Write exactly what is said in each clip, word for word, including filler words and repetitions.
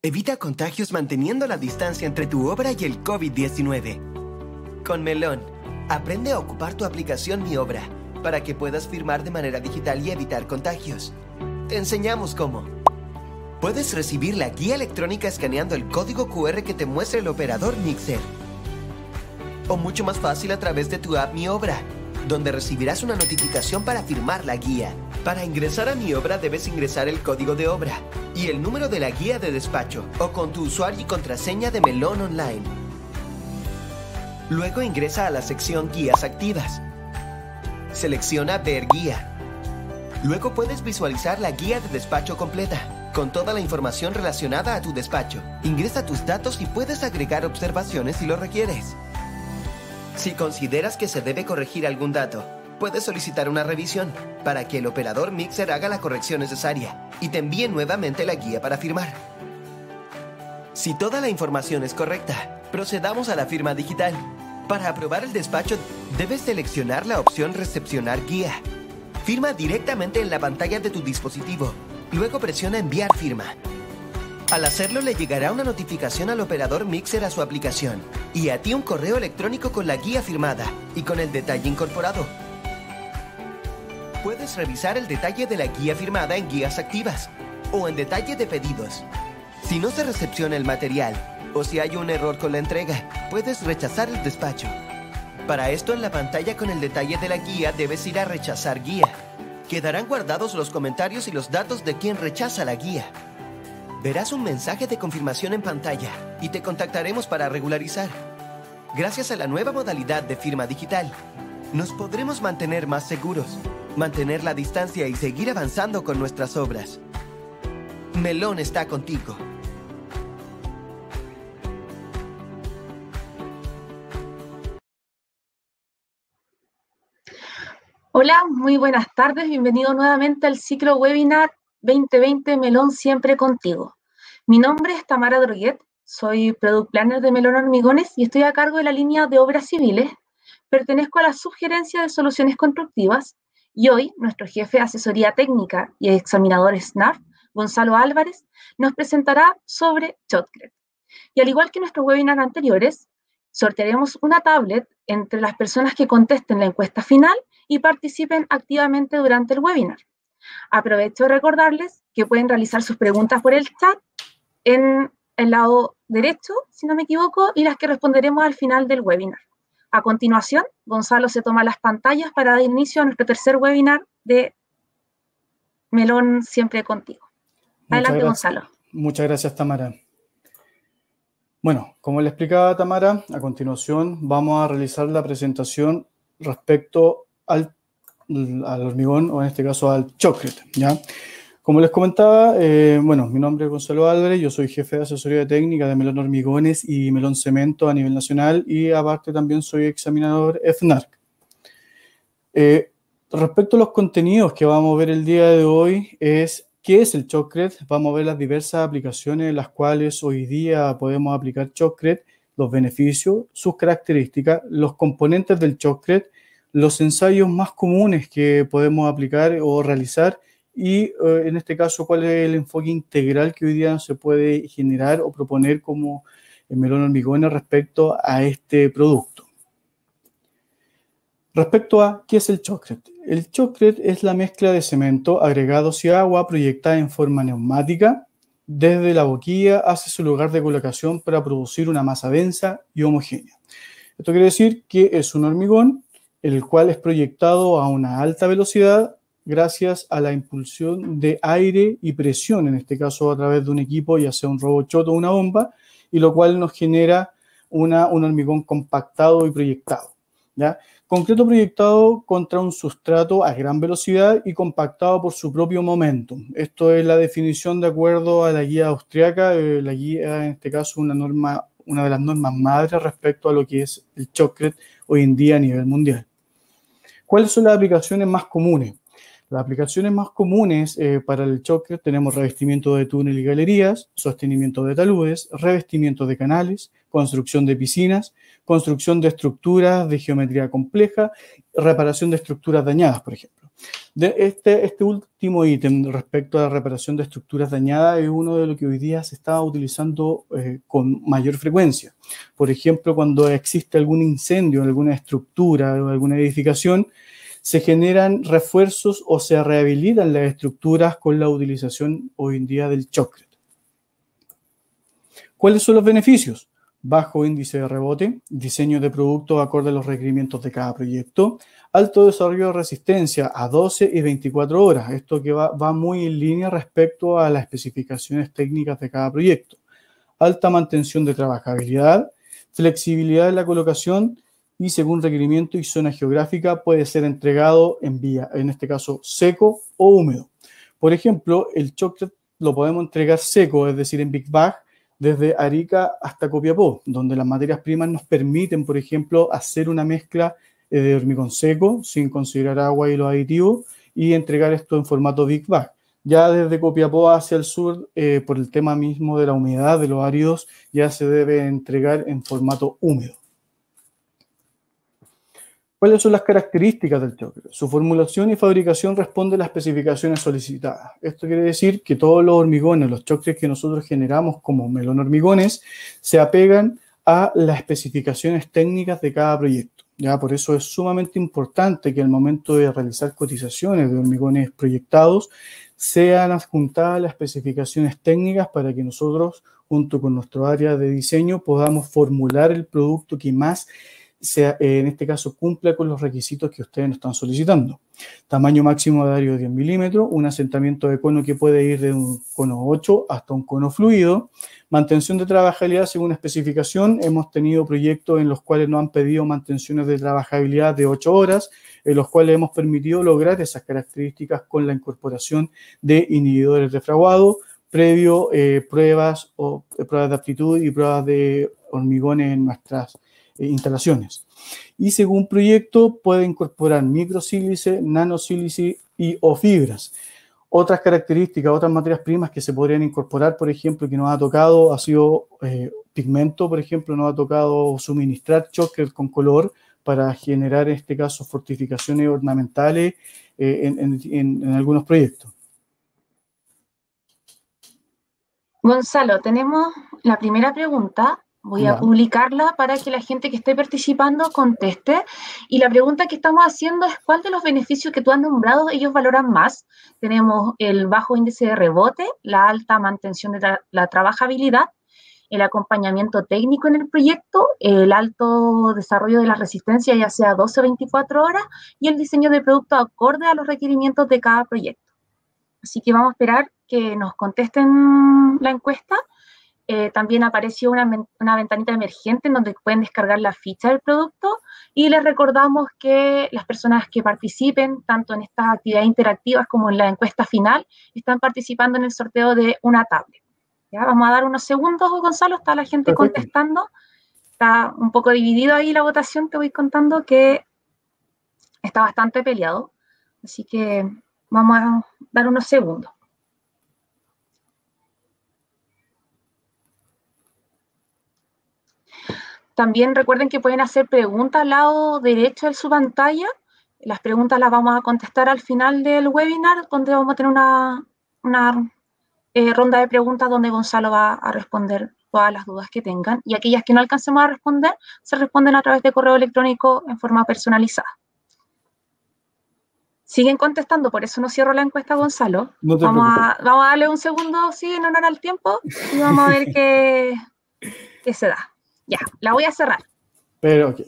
Evita contagios manteniendo la distancia entre tu obra y el COVID diecinueve. Con Melon, aprende a ocupar tu aplicación Mi Obra para que puedas firmar de manera digital y evitar contagios. Te enseñamos cómo. Puedes recibir la guía electrónica escaneando el código cu erre que te muestra el operador Mixer. O mucho más fácil a través de tu app Mi Obra, donde recibirás una notificación para firmar la guía. Para ingresar a Mi Obra debes ingresar el código de obra y el número de la guía de despacho o con tu usuario y contraseña de Melon Online. Luego ingresa a la sección Guías activas. Selecciona Ver guía. Luego puedes visualizar la guía de despacho completa, con toda la información relacionada a tu despacho. Ingresa tus datos y puedes agregar observaciones si lo requieres. Si consideras que se debe corregir algún dato, puedes solicitar una revisión para que el operador Mixer haga la corrección necesaria y te envíe nuevamente la guía para firmar. Si toda la información es correcta, procedamos a la firma digital. Para aprobar el despacho, debes seleccionar la opción Recepcionar guía. Firma directamente en la pantalla de tu dispositivo. Luego presiona Enviar firma. Al hacerlo, le llegará una notificación al operador Mixer a su aplicación y a ti un correo electrónico con la guía firmada y con el detalle incorporado. Puedes revisar el detalle de la guía firmada en Guías activas o en Detalle de pedidos. Si no se recepciona el material o si hay un error con la entrega, puedes rechazar el despacho. Para esto, en la pantalla con el detalle de la guía debes ir a Rechazar guía. Quedarán guardados los comentarios y los datos de quien rechaza la guía. Verás un mensaje de confirmación en pantalla y te contactaremos para regularizar. Gracias a la nueva modalidad de firma digital, nos podremos mantener más seguros, mantener la distancia y seguir avanzando con nuestras obras. Melon está contigo. Hola, muy buenas tardes. Bienvenido nuevamente al ciclo webinar veinte veinte Melon Siempre Contigo. Mi nombre es Tamara Droguet, soy Product Planner de Melon Hormigones y estoy a cargo de la línea de obras civiles. Pertenezco a la subgerencia de soluciones constructivas y hoy nuestro jefe de asesoría técnica y examinador S N A F, Gonzalo Álvarez, nos presentará sobre Shotcred. Y al igual que nuestros webinars anteriores, sortearemos una tablet entre las personas que contesten la encuesta final y participen activamente durante el webinar. Aprovecho de recordarles que pueden realizar sus preguntas por el chat en el lado derecho, si no me equivoco, y las que responderemos al final del webinar. A continuación, Gonzalo se toma las pantallas para dar inicio a nuestro tercer webinar de Melon Siempre Contigo. Adelante, Gonzalo. Muchas gracias, Tamara. Bueno, como le explicaba Tamara, a continuación vamos a realizar la presentación respecto al, al hormigón, o en este caso al Shotcred, ¿ya? Como les comentaba, eh, bueno, mi nombre es Gonzalo Álvarez, yo soy jefe de asesoría técnica de Melon Hormigones y Melon Cemento a nivel nacional y aparte también soy examinador F N A R C. Eh, respecto a los contenidos que vamos a ver el día de hoy es ¿qué es el Shotcred? Vamos a ver las diversas aplicaciones en las cuales hoy día podemos aplicar Shotcred, los beneficios, sus características, los componentes del Shotcred, los ensayos más comunes que podemos aplicar o realizar y eh, en este caso cuál es el enfoque integral que hoy día se puede generar o proponer como Melon Hormigones respecto a este producto. Respecto a ¿qué es el Shotcred? El Shotcred es la mezcla de cemento, agregados y agua proyectada en forma neumática desde la boquilla hacia su lugar de colocación para producir una masa densa y homogénea. Esto quiere decir que es un hormigón el cual es proyectado a una alta velocidad gracias a la impulsión de aire y presión, en este caso a través de un equipo, ya sea un roboshot o una bomba, y lo cual nos genera una, un hormigón compactado y proyectado, ¿ya? Concreto proyectado contra un sustrato a gran velocidad y compactado por su propio momentum. Esto es la definición de acuerdo a la guía austriaca, eh, la guía, en este caso, una norma, una de las normas madres respecto a lo que es el Shotcred hoy en día a nivel mundial. ¿Cuáles son las aplicaciones más comunes? Las aplicaciones más comunes eh, para el choque tenemos revestimiento de túnel y galerías, sostenimiento de taludes, revestimiento de canales, construcción de piscinas, construcción de estructuras de geometría compleja, reparación de estructuras dañadas, por ejemplo. De este, este último ítem respecto a la reparación de estructuras dañadas es uno de los que hoy día se está utilizando eh, con mayor frecuencia. Por ejemplo, cuando existe algún incendio en alguna estructura o alguna edificación, se generan refuerzos o se rehabilitan las estructuras con la utilización hoy en día del Shotcrete. ¿Cuáles son los beneficios? Bajo índice de rebote, diseño de productos acorde a los requerimientos de cada proyecto, alto desarrollo de resistencia a doce y veinticuatro horas, esto que va, va muy en línea respecto a las especificaciones técnicas de cada proyecto, alta mantención de trabajabilidad, flexibilidad en la colocación y según requerimiento y zona geográfica puede ser entregado en vía, en este caso seco o húmedo. Por ejemplo, el Shotcrete lo podemos entregar seco, es decir, en Big Bag, desde Arica hasta Copiapó, donde las materias primas nos permiten, por ejemplo, hacer una mezcla eh, de hormigón seco, sin considerar agua y los aditivos, y entregar esto en formato Big Bag. Ya desde Copiapó hacia el sur, eh, por el tema mismo de la humedad, de los áridos, ya se debe entregar en formato húmedo. ¿Cuáles son las características del Shotcrete? Su formulación y fabricación responde a las especificaciones solicitadas. Esto quiere decir que todos los hormigones, los Shotcretes que nosotros generamos como melón hormigones, se apegan a las especificaciones técnicas de cada proyecto. ¿Ya? Por eso es sumamente importante que al momento de realizar cotizaciones de hormigones proyectados, sean adjuntadas las especificaciones técnicas para que nosotros, junto con nuestro área de diseño, podamos formular el producto que más sea, en este caso, cumpla con los requisitos que ustedes nos están solicitando. Tamaño máximo de ario de diez milímetros, un asentamiento de cono que puede ir de un cono ocho hasta un cono fluido, mantención de trabajabilidad según especificación. Hemos tenido proyectos en los cuales nos han pedido mantenciones de trabajabilidad de ocho horas, en los cuales hemos permitido lograr esas características con la incorporación de inhibidores de fraguado, previo eh, pruebas o eh, pruebas de aptitud y pruebas de hormigones en nuestras instalaciones. Y según proyecto puede incorporar microsílice, nanosílice y o fibras. Otras características, otras materias primas que se podrían incorporar, por ejemplo, que nos ha tocado, ha sido eh, pigmento, por ejemplo, nos ha tocado suministrar Shotcrete con color para generar, en este caso, fortificaciones ornamentales eh, en, en, en algunos proyectos. Gonzalo, tenemos la primera pregunta. Voy a publicarla para que la gente que esté participando conteste. Y la pregunta que estamos haciendo es ¿cuál de los beneficios que tú has nombrado ellos valoran más? Tenemos el bajo índice de rebote, la alta mantención de tra la trabajabilidad, el acompañamiento técnico en el proyecto, el alto desarrollo de la resistencia, ya sea doce o veinticuatro horas, y el diseño de producto acorde a los requerimientos de cada proyecto. Así que vamos a esperar que nos contesten la encuesta. Eh, también apareció una, una ventanita emergente en donde pueden descargar la ficha del producto y les recordamos que las personas que participen tanto en estas actividades interactivas como en la encuesta final están participando en el sorteo de una tablet. ¿Ya? Vamos a dar unos segundos, Gonzalo, está la gente Perfecto. Contestando. Está un poco dividido ahí la votación, te voy contando que está bastante peleado. Así que vamos a dar unos segundos. También recuerden que pueden hacer preguntas al lado derecho de su pantalla. Las preguntas las vamos a contestar al final del webinar, donde vamos a tener una, una eh, ronda de preguntas donde Gonzalo va a responder todas las dudas que tengan. Y aquellas que no alcancemos a responder, se responden a través de correo electrónico en forma personalizada. Siguen contestando, por eso no cierro la encuesta, Gonzalo. No vamos, a, vamos a darle un segundo, sí, en honor al tiempo, y vamos a ver qué, qué se da. Ya, la voy a cerrar. Pero, ok.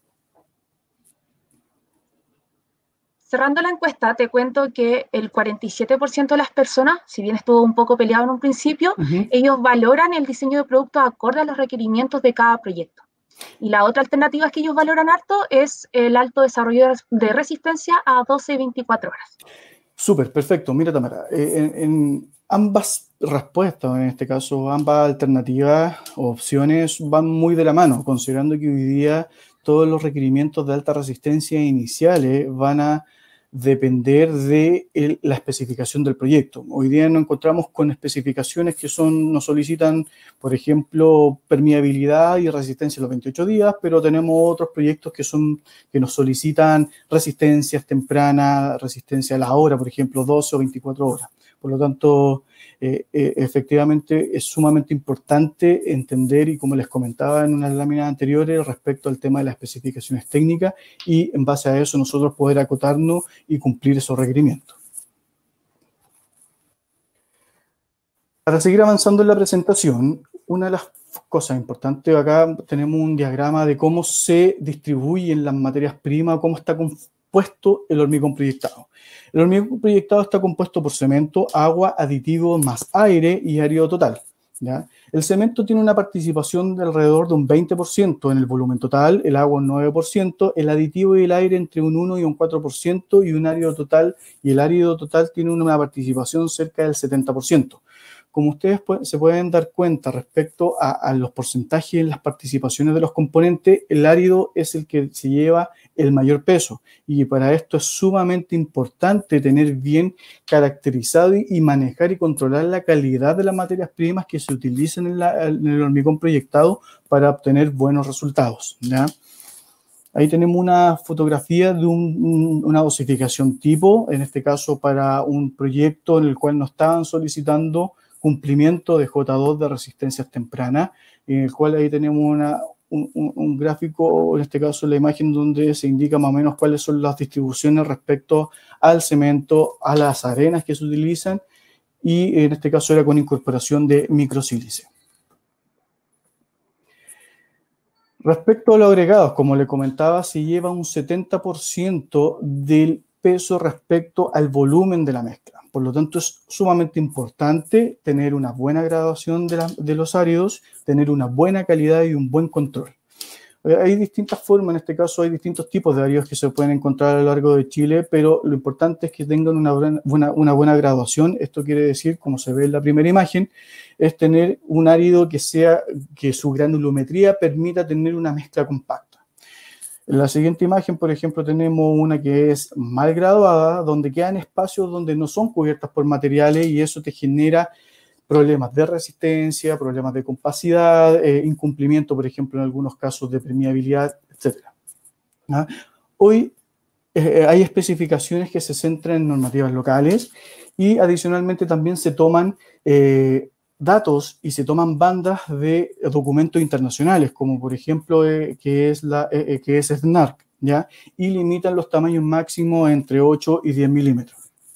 Cerrando la encuesta, te cuento que el cuarenta y siete por ciento de las personas, si bien estuvo un poco peleado en un principio, uh-huh. ellos valoran el diseño de productos acorde a los requerimientos de cada proyecto. Y la otra alternativa que ellos valoran harto es el alto desarrollo de resistencia a doce y veinticuatro horas. Súper, perfecto. Mira, Tamara, eh, en, en ambas respuestas, en este caso, ambas alternativas o opciones van muy de la mano, considerando que hoy día todos los requerimientos de alta resistencia iniciales van a depender de el, la especificación del proyecto. Hoy día nos encontramos con especificaciones que son, nos solicitan, por ejemplo, permeabilidad y resistencia a los veintiocho días, pero tenemos otros proyectos que, son, que nos solicitan resistencias tempranas, resistencia a la hora, por ejemplo, doce o veinticuatro horas. Por lo tanto, eh, eh, efectivamente es sumamente importante entender, y como les comentaba en unas láminas anteriores, respecto al tema de las especificaciones técnicas, y en base a eso nosotros poder acotarnos y cumplir esos requerimientos. Para seguir avanzando en la presentación, una de las cosas importantes, acá tenemos un diagrama de cómo se distribuyen las materias primas, cómo está compuesto el hormigón proyectado. El hormigón proyectado está compuesto por cemento, agua, aditivo más aire y árido total, ¿ya? El cemento tiene una participación de alrededor de un veinte por ciento en el volumen total, el agua un nueve por ciento, el aditivo y el aire entre un uno y un cuatro por ciento, y un árido total, y el árido total tiene una participación cerca del setenta por ciento. Como ustedes se pueden dar cuenta respecto a, a los porcentajes en las participaciones de los componentes, el árido es el que se lleva el mayor peso, y para esto es sumamente importante tener bien caracterizado y manejar y controlar la calidad de las materias primas que se utilizan en, la, en el hormigón proyectado para obtener buenos resultados, ¿ya? Ahí tenemos una fotografía de un, una dosificación tipo, en este caso para un proyecto en el cual nos estaban solicitando cumplimiento de J dos de resistencias tempranas, en el cual ahí tenemos una, un, un, un gráfico, en este caso la imagen, donde se indica más o menos cuáles son las distribuciones respecto al cemento, a las arenas que se utilizan, y en este caso era con incorporación de microsílice. Respecto a los agregados, como le comentaba, se lleva un setenta por ciento del peso respecto al volumen de la mezcla. Por lo tanto, es sumamente importante tener una buena graduación de, la, de los áridos, tener una buena calidad y un buen control. Hay distintas formas, en este caso hay distintos tipos de áridos que se pueden encontrar a lo largo de Chile, pero lo importante es que tengan una buena, una buena graduación. Esto quiere decir, como se ve en la primera imagen, es tener un árido que, sea, que su granulometría permita tener una mezcla compacta. En la siguiente imagen, por ejemplo, tenemos una que es mal graduada, donde quedan espacios donde no son cubiertas por materiales, y eso te genera problemas de resistencia, problemas de compacidad, eh, incumplimiento, por ejemplo, en algunos casos de permeabilidad, etcétera. ¿Ah? Hoy eh, hay especificaciones que se centran en normativas locales, y adicionalmente también se toman eh, datos y se toman bandas de documentos internacionales, como por ejemplo eh, que es la eh, que es S N A R C, ¿ya? Y limitan los tamaños máximos entre ocho y diez milímetros.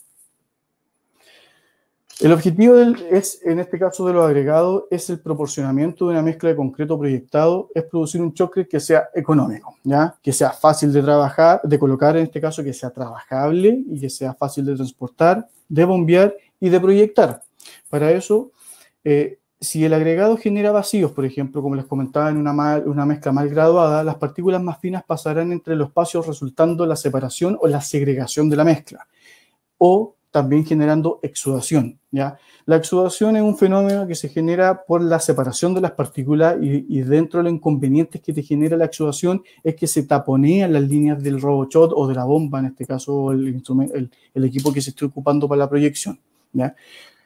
El objetivo del, es, en este caso de los agregados, es el proporcionamiento de una mezcla de concreto proyectado, es producir un choque que sea económico, ¿ya? Que sea fácil de trabajar, de colocar, en este caso, que sea trabajable y que sea fácil de transportar, de bombear y de proyectar. Para eso, eh, si el agregado genera vacíos, por ejemplo, como les comentaba, en una, mal, una mezcla mal graduada, las partículas más finas pasarán entre los espacios, resultando la separación o la segregación de la mezcla, o también generando exudación, ¿ya? La exudación es un fenómeno que se genera por la separación de las partículas, y, y dentro de los inconvenientes que te genera la exudación es que se taponean las líneas del RoboShot o de la bomba, en este caso el, instrumento, el, el equipo que se esté ocupando para la proyección, ¿ya?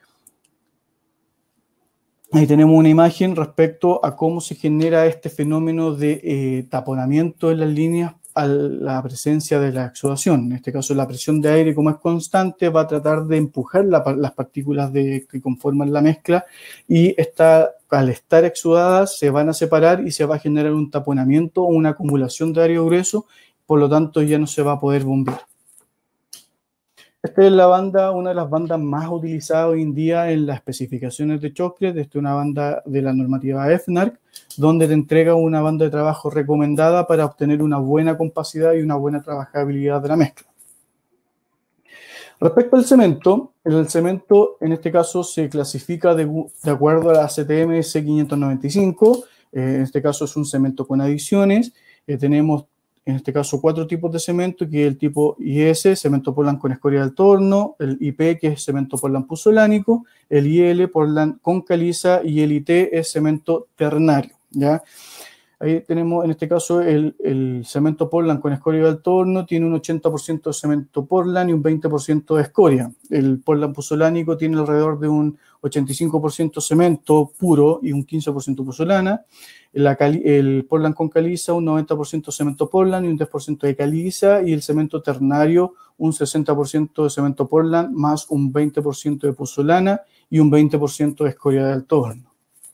Ahí tenemos una imagen respecto a cómo se genera este fenómeno de eh, taponamiento en las líneas a la presencia de la exudación. En este caso, la presión de aire, como es constante, va a tratar de empujar la, las partículas de, que conforman la mezcla, y esta, al estar exudadas se van a separar y se va a generar un taponamiento o una acumulación de árido grueso, por lo tanto ya no se va a poder bombear. Esta es la banda, una de las bandas más utilizadas hoy en día en las especificaciones de Choclet. Esta es una banda de la normativa F N A R C, donde te entrega una banda de trabajo recomendada para obtener una buena compacidad y una buena trabajabilidad de la mezcla. Respecto al cemento, el cemento en este caso se clasifica de, de acuerdo a la C T M C quinientos noventa y cinco, eh, en este caso es un cemento con adiciones. Eh, tenemos en este caso cuatro tipos de cemento, que es el tipo I S, cemento Portland con escoria del torno, el I P, que es cemento Portland puzolánico, el I L, Portland con caliza, y el I T es cemento ternario, ¿ya? Ahí tenemos, en este caso, el, el cemento Portland con escoria de alto horno, tiene un ochenta por ciento de cemento Portland y un veinte por ciento de escoria. El Portland puzolánico tiene alrededor de un ochenta y cinco por ciento cemento puro y un quince por ciento pozolana. La cali, el Portland con caliza, un noventa por ciento cemento Portland y un diez por ciento de caliza. Y el cemento ternario, un sesenta por ciento de cemento Portland más un veinte por ciento de pozolana y un veinte por ciento de escoria de alto horno.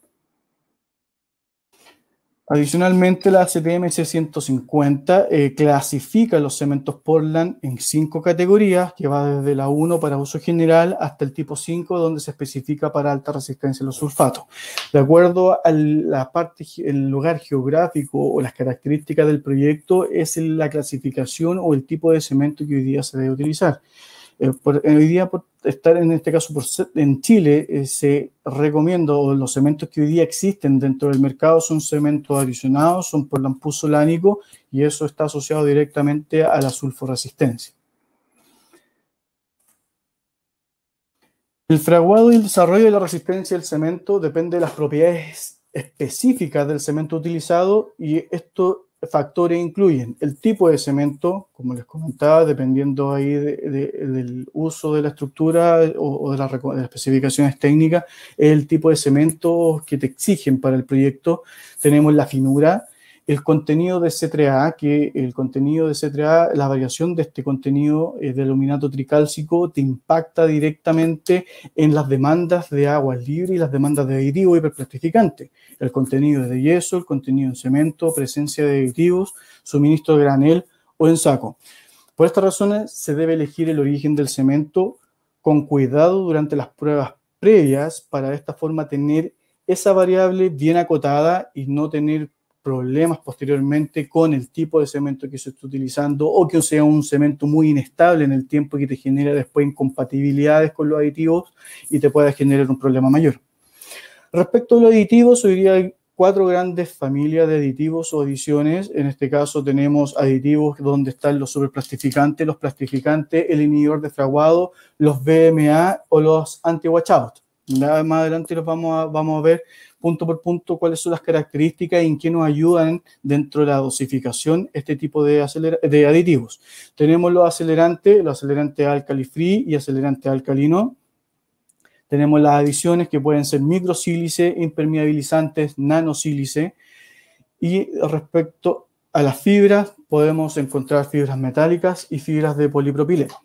Adicionalmente, la C T M C ciento cincuenta eh, clasifica los cementos Portland en cinco categorías, que va desde la uno para uso general hasta el tipo cinco, donde se especifica para alta resistencia a los sulfatos. De acuerdo a la parte, el lugar geográfico o las características del proyecto, es la clasificación o el tipo de cemento que hoy día se debe utilizar. Eh, por, hoy día, por estar en este caso por, en Chile, eh, se recomienda, o los cementos que hoy día existen dentro del mercado son cementos adicionados, son Portland puzolánico, y eso está asociado directamente a la sulforesistencia. El fraguado y el desarrollo de la resistencia del cemento depende de las propiedades específicas del cemento utilizado, y estos factores incluyen el tipo de cemento, como les comentaba, dependiendo ahí de, de, del uso de la estructura o, o de, la, de las especificaciones técnicas, el tipo de cemento que te exigen para el proyecto. Tenemos la finura, el contenido de C tres A, que el contenido de C tres A, la variación de este contenido eh, de aluminato tricálcico te impacta directamente en las demandas de aguas libres y las demandas de aditivo hiperplastificante. El contenido de yeso, el contenido en cemento, presencia de aditivos, suministro de granel o en saco. Por estas razones se debe elegir el origen del cemento con cuidado durante las pruebas previas para de esta forma tener esa variable bien acotada y no tener problemas posteriormente con el tipo de cemento que se está utilizando, o que sea un cemento muy inestable en el tiempo que te genera después incompatibilidades con los aditivos y te pueda generar un problema mayor. Respecto a los aditivos, hoy día hay cuatro grandes familias de aditivos o adiciones. En este caso tenemos aditivos donde están los superplastificantes, los plastificantes, el inhibidor de fraguado, los V M A o los anti-washout. Más adelante los vamos a, vamos a ver punto por punto cuáles son las características y en qué nos ayudan dentro de la dosificación este tipo de, de aditivos. Tenemos los acelerantes, los acelerantes alkali free y acelerantes alcalino. Tenemos las adiciones que pueden ser microsílice, impermeabilizantes, nanosílice. Y respecto a las fibras, podemos encontrar fibras metálicas y fibras de polipropileno.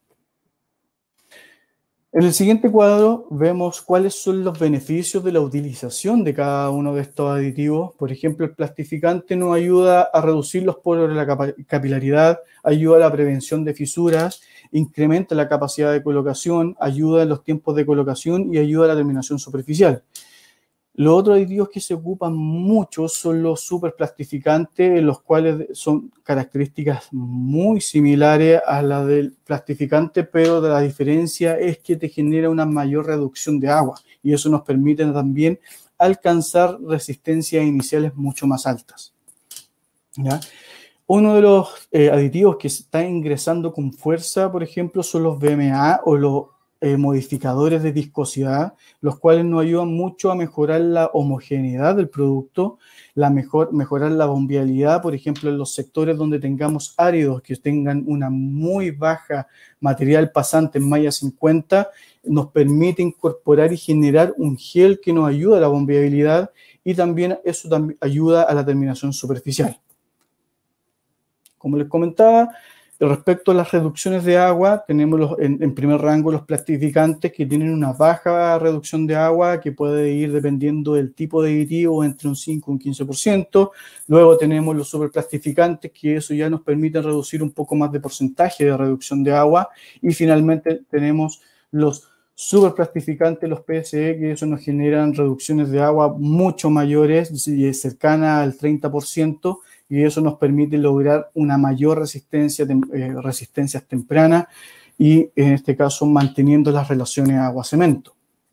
En el siguiente cuadro vemos cuáles son los beneficios de la utilización de cada uno de estos aditivos. Por ejemplo, el plastificante nos ayuda a reducir los poros de la capilaridad, ayuda a la prevención de fisuras, incrementa la capacidad de colocación, ayuda en los tiempos de colocación y ayuda a la terminación superficial. Los otros aditivos que se ocupan mucho son los superplastificantes, los cuales son características muy similares a las del plastificante, pero la diferencia es que te genera una mayor reducción de agua y eso nos permite también alcanzar resistencias iniciales mucho más altas. ¿Ya? Uno de los eh, aditivos que se está ingresando con fuerza, por ejemplo, son los V M A o los Eh, modificadores de viscosidad, los cuales nos ayudan mucho a mejorar la homogeneidad del producto, la mejor, mejorar la bombeabilidad, por ejemplo, en los sectores donde tengamos áridos que tengan una muy baja material pasante en malla cincuenta, nos permite incorporar y generar un gel que nos ayuda a la bombeabilidad y también eso también ayuda a la terminación superficial. Como les comentaba, respecto a las reducciones de agua, tenemos los, en, en primer rango los plastificantes que tienen una baja reducción de agua que puede ir dependiendo del tipo de aditivo entre un cinco y un quince por ciento. Luego tenemos los superplastificantes que eso ya nos permite reducir un poco más de porcentaje de reducción de agua. Y finalmente tenemos los superplastificantes, los P S E, que eso nos generan reducciones de agua mucho mayores, cercanas al treinta por ciento. Y eso nos permite lograr una mayor resistencia, eh, resistencias tempranas y en este caso manteniendo las relaciones agua-cemento.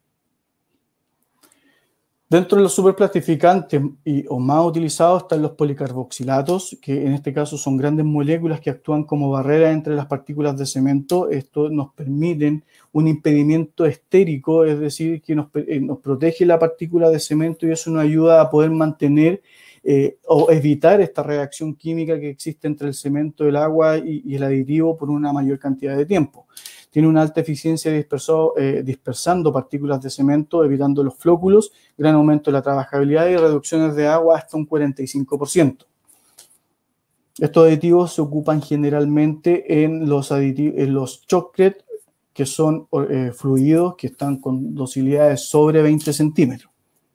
Dentro de los superplastificantes y, o más utilizados están los policarboxilatos, que en este caso son grandes moléculas que actúan como barrera entre las partículas de cemento. Esto nos permite un impedimento estérico, es decir, que nos, eh, nos protege la partícula de cemento y eso nos ayuda a poder mantener eh, o evitar esta reacción química que existe entre el cemento, el agua y, y el aditivo por una mayor cantidad de tiempo. Tiene una alta eficiencia disperso, eh, dispersando partículas de cemento, evitando los flóculos, gran aumento de la trabajabilidad y reducciones de agua hasta un cuarenta y cinco por ciento. Estos aditivos se ocupan generalmente en los, en los shotcrete, que son eh, fluidos que están con docilidades sobre veinte centímetros.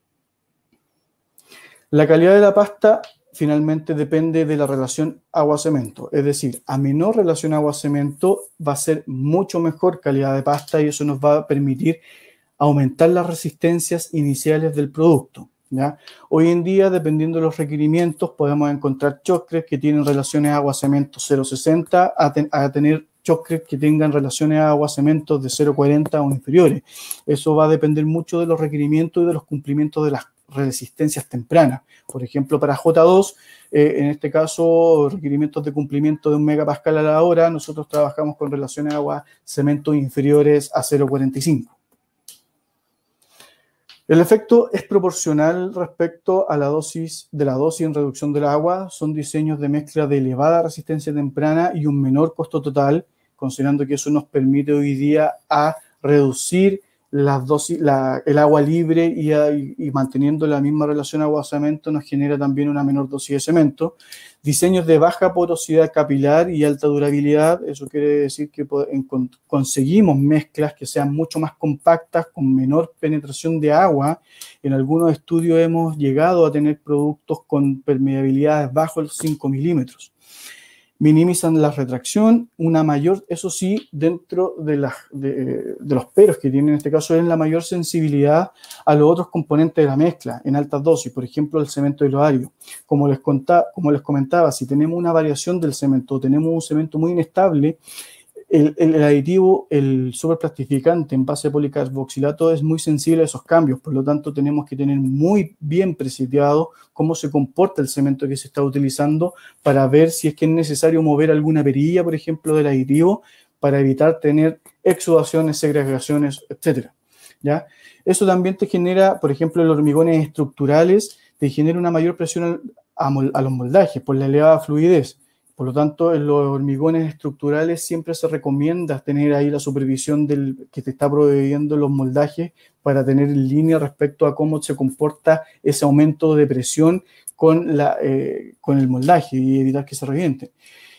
La calidad de la pasta finalmente depende de la relación agua-cemento, es decir, a menor relación agua-cemento va a ser mucho mejor calidad de pasta y eso nos va a permitir aumentar las resistencias iniciales del producto, ¿ya? Hoy en día, dependiendo de los requerimientos, podemos encontrar shotcrete que tienen relaciones agua-cemento cero coma sesenta a, ten, a tener shotcrete que tengan relaciones agua-cemento de cero coma cuarenta o inferiores. Eso va a depender mucho de los requerimientos y de los cumplimientos de las resistencias tempranas. Por ejemplo, para J dos, eh, en este caso, requerimientos de cumplimiento de un megapascal a la hora, nosotros trabajamos con relaciones agua-cemento inferiores a cero coma cuarenta y cinco. El efecto es proporcional respecto a la dosis de la dosis en reducción del agua. Son diseños de mezcla de elevada resistencia temprana y un menor costo total, considerando que eso nos permite hoy día a reducir las dosis, la, el agua libre y, a, y, y manteniendo la misma relación agua-cemento nos genera también una menor dosis de cemento. Diseños de baja porosidad capilar y alta durabilidad, eso quiere decir que en, conseguimos mezclas que sean mucho más compactas, con menor penetración de agua. En algunos estudios hemos llegado a tener productos con permeabilidades bajo los cinco milímetros. Minimizan la retracción, una mayor, eso sí, dentro de, la, de, de los peros que tiene en este caso, es la mayor sensibilidad a los otros componentes de la mezcla en altas dosis, por ejemplo, el cemento hidroario. Como les, contaba, como les comentaba, si tenemos una variación del cemento, tenemos un cemento muy inestable, el, el, el aditivo, el superplastificante en base de policarboxilato es muy sensible a esos cambios, por lo tanto tenemos que tener muy bien preseteado cómo se comporta el cemento que se está utilizando para ver si es que es necesario mover alguna perilla, por ejemplo, del aditivo para evitar tener exudaciones, segregaciones, etcétera, ¿ya? Eso también te genera, por ejemplo, en los hormigones estructurales, te genera una mayor presión a, a los moldajes por la elevada fluidez. Por lo tanto, en los hormigones estructurales siempre se recomienda tener ahí la supervisión del que te está proveyendo los moldajes para tener en línea respecto a cómo se comporta ese aumento de presión con, la, eh, con el moldaje y evitar que se reviente.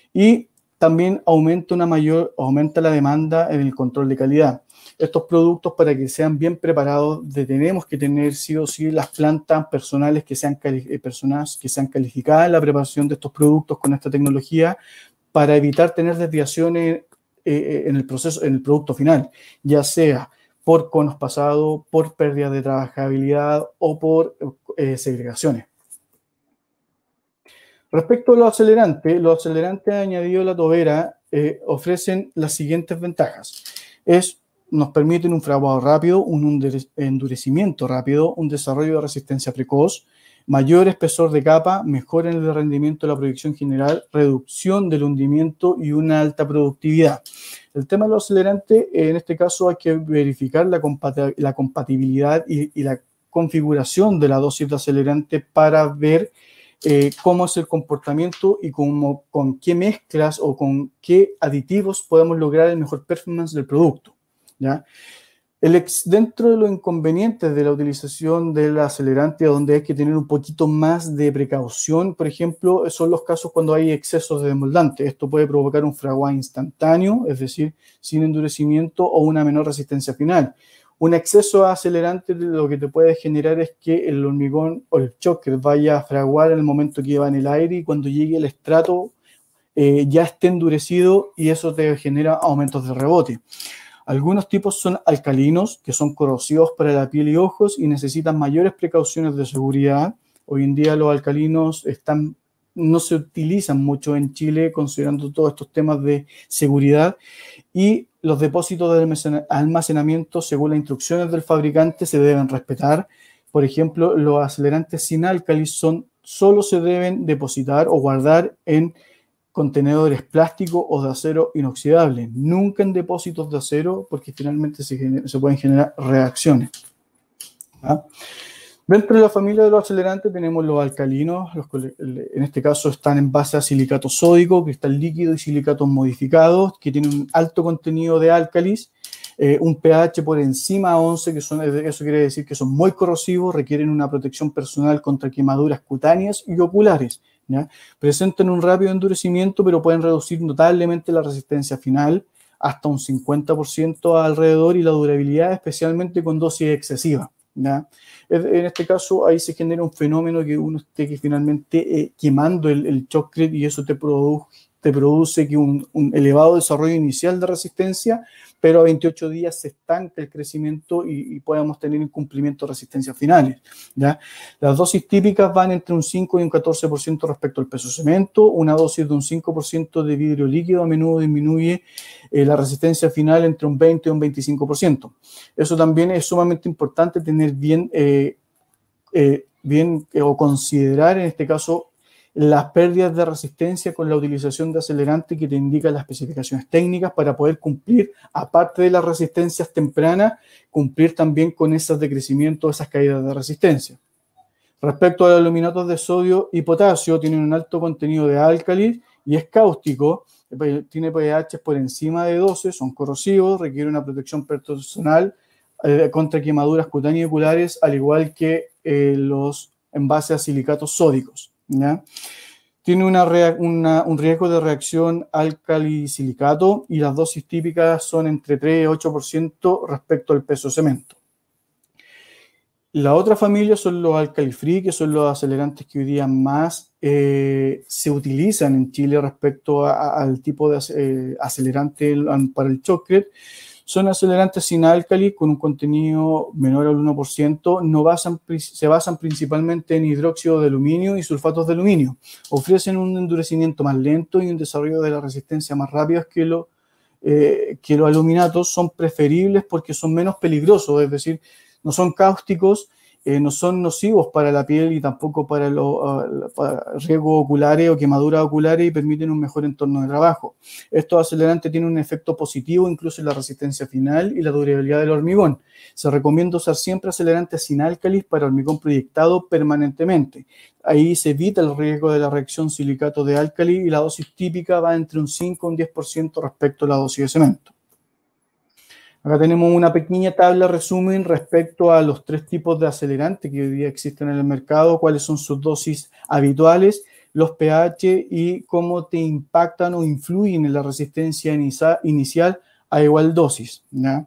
Y también aumenta, una mayor, aumenta la demanda en el control de calidad. Estos productos, para que sean bien preparados, tenemos que tener sí o sí las plantas personales que sean, personas que sean calificadas en la preparación de estos productos con esta tecnología para evitar tener desviaciones eh, en el proceso, en el producto final, ya sea por conos pasados, por pérdida de trabajabilidad o por eh, segregaciones. Respecto a los acelerantes, los acelerantes añadidos a la tobera eh, ofrecen las siguientes ventajas. Es Nos permiten un fraguado rápido, un endurecimiento rápido, un desarrollo de resistencia precoz, mayor espesor de capa, mejora en el rendimiento de la proyección general, reducción del hundimiento y una alta productividad. El tema de los acelerantes, en este caso hay que verificar la, compat- la compatibilidad y, y la configuración de la dosis de acelerante para ver eh, cómo es el comportamiento y cómo, con qué mezclas o con qué aditivos podemos lograr el mejor performance del producto, ¿ya? El ex, dentro de los inconvenientes de la utilización del acelerante, donde hay que tener un poquito más de precaución, por ejemplo, son los casos cuando hay excesos de desmoldante. Esto puede provocar un fraguado instantáneo, es decir, sin endurecimiento o una menor resistencia final. Un exceso de acelerante lo que te puede generar es que el hormigón o el choker vaya a fraguar en el momento que va en el aire y cuando llegue el estrato eh, ya esté endurecido y eso te genera aumentos de rebote. Algunos tipos son alcalinos, que son corrosivos para la piel y ojos y necesitan mayores precauciones de seguridad. Hoy en día los alcalinos están, no se utilizan mucho en Chile, considerando todos estos temas de seguridad. Y los depósitos de almacenamiento, según las instrucciones del fabricante, se deben respetar. Por ejemplo, los acelerantes sin álcalis son, solo se deben depositar o guardar en contenedores plásticos o de acero inoxidable, nunca en depósitos de acero porque finalmente se, gener, se pueden generar reacciones. ¿Ah? Dentro de la familia de los acelerantes tenemos los alcalinos, los, en este caso están en base a silicato sódico, cristal líquido y silicatos modificados, que tienen un alto contenido de álcalis, eh, un pH por encima de once, que son, eso quiere decir que son muy corrosivos, requieren una protección personal contra quemaduras cutáneas y oculares, ¿ya? Presentan un rápido endurecimiento, pero pueden reducir notablemente la resistencia final, hasta un cincuenta por ciento alrededor, y la durabilidad, especialmente con dosis excesiva, ¿ya? En este caso, ahí se genera un fenómeno que uno esté que finalmente eh, quemando el, el shotcrete, y eso te, produ te produce que un, un elevado desarrollo inicial de resistencia, pero a veintiocho días se estanca el crecimiento y, y podemos tener incumplimiento de resistencias finales, ¿ya? Las dosis típicas van entre un cinco y un catorce por ciento respecto al peso cemento. Una dosis de un cinco por ciento de vidrio líquido a menudo disminuye eh, la resistencia final entre un veinte y un veinticinco por ciento. Eso también es sumamente importante tener bien, eh, eh, bien eh, o considerar en este caso las pérdidas de resistencia con la utilización de acelerante que te indican las especificaciones técnicas para poder cumplir, aparte de las resistencias tempranas, cumplir también con esas de crecimiento, esas caídas de resistencia. Respecto a los aluminatos de sodio y potasio, tienen un alto contenido de álcalis y es cáustico, tiene pH por encima de doce, son corrosivos, requiere una protección personal eh, contra quemaduras cutáneas y oculares, al igual que eh, los envases a silicatos sódicos, ¿ya? Tiene una, una, un riesgo de reacción álcali-silicato y las dosis típicas son entre tres y ocho por ciento respecto al peso cemento. La otra familia son los alkali free, que son los acelerantes que hoy día más eh, se utilizan en Chile respecto a, a, al tipo de eh, acelerante para el shotcrete. Son acelerantes sin álcali con un contenido menor al uno por ciento, no basan, se basan principalmente en hidróxido de aluminio y sulfatos de aluminio. Ofrecen un endurecimiento más lento y un desarrollo de la resistencia más rápido que, lo, eh, que los aluminatos. Son preferibles porque son menos peligrosos, es decir, no son cáusticos, eh, no son nocivos para la piel y tampoco para los uh, para riesgos oculares o quemaduras oculares, y permiten un mejor entorno de trabajo. Estos acelerantes tienen un efecto positivo incluso en la resistencia final y la durabilidad del hormigón. Se recomienda usar siempre acelerantes sin álcalis para hormigón proyectado permanentemente. Ahí se evita el riesgo de la reacción silicato de álcali y la dosis típica va entre un cinco y un diez por ciento respecto a la dosis de cemento. Acá tenemos una pequeña tabla resumen respecto a los tres tipos de acelerantes que hoy día existen en el mercado, cuáles son sus dosis habituales, los pH y cómo te impactan o influyen en la resistencia inicial a igual dosis, ¿ya?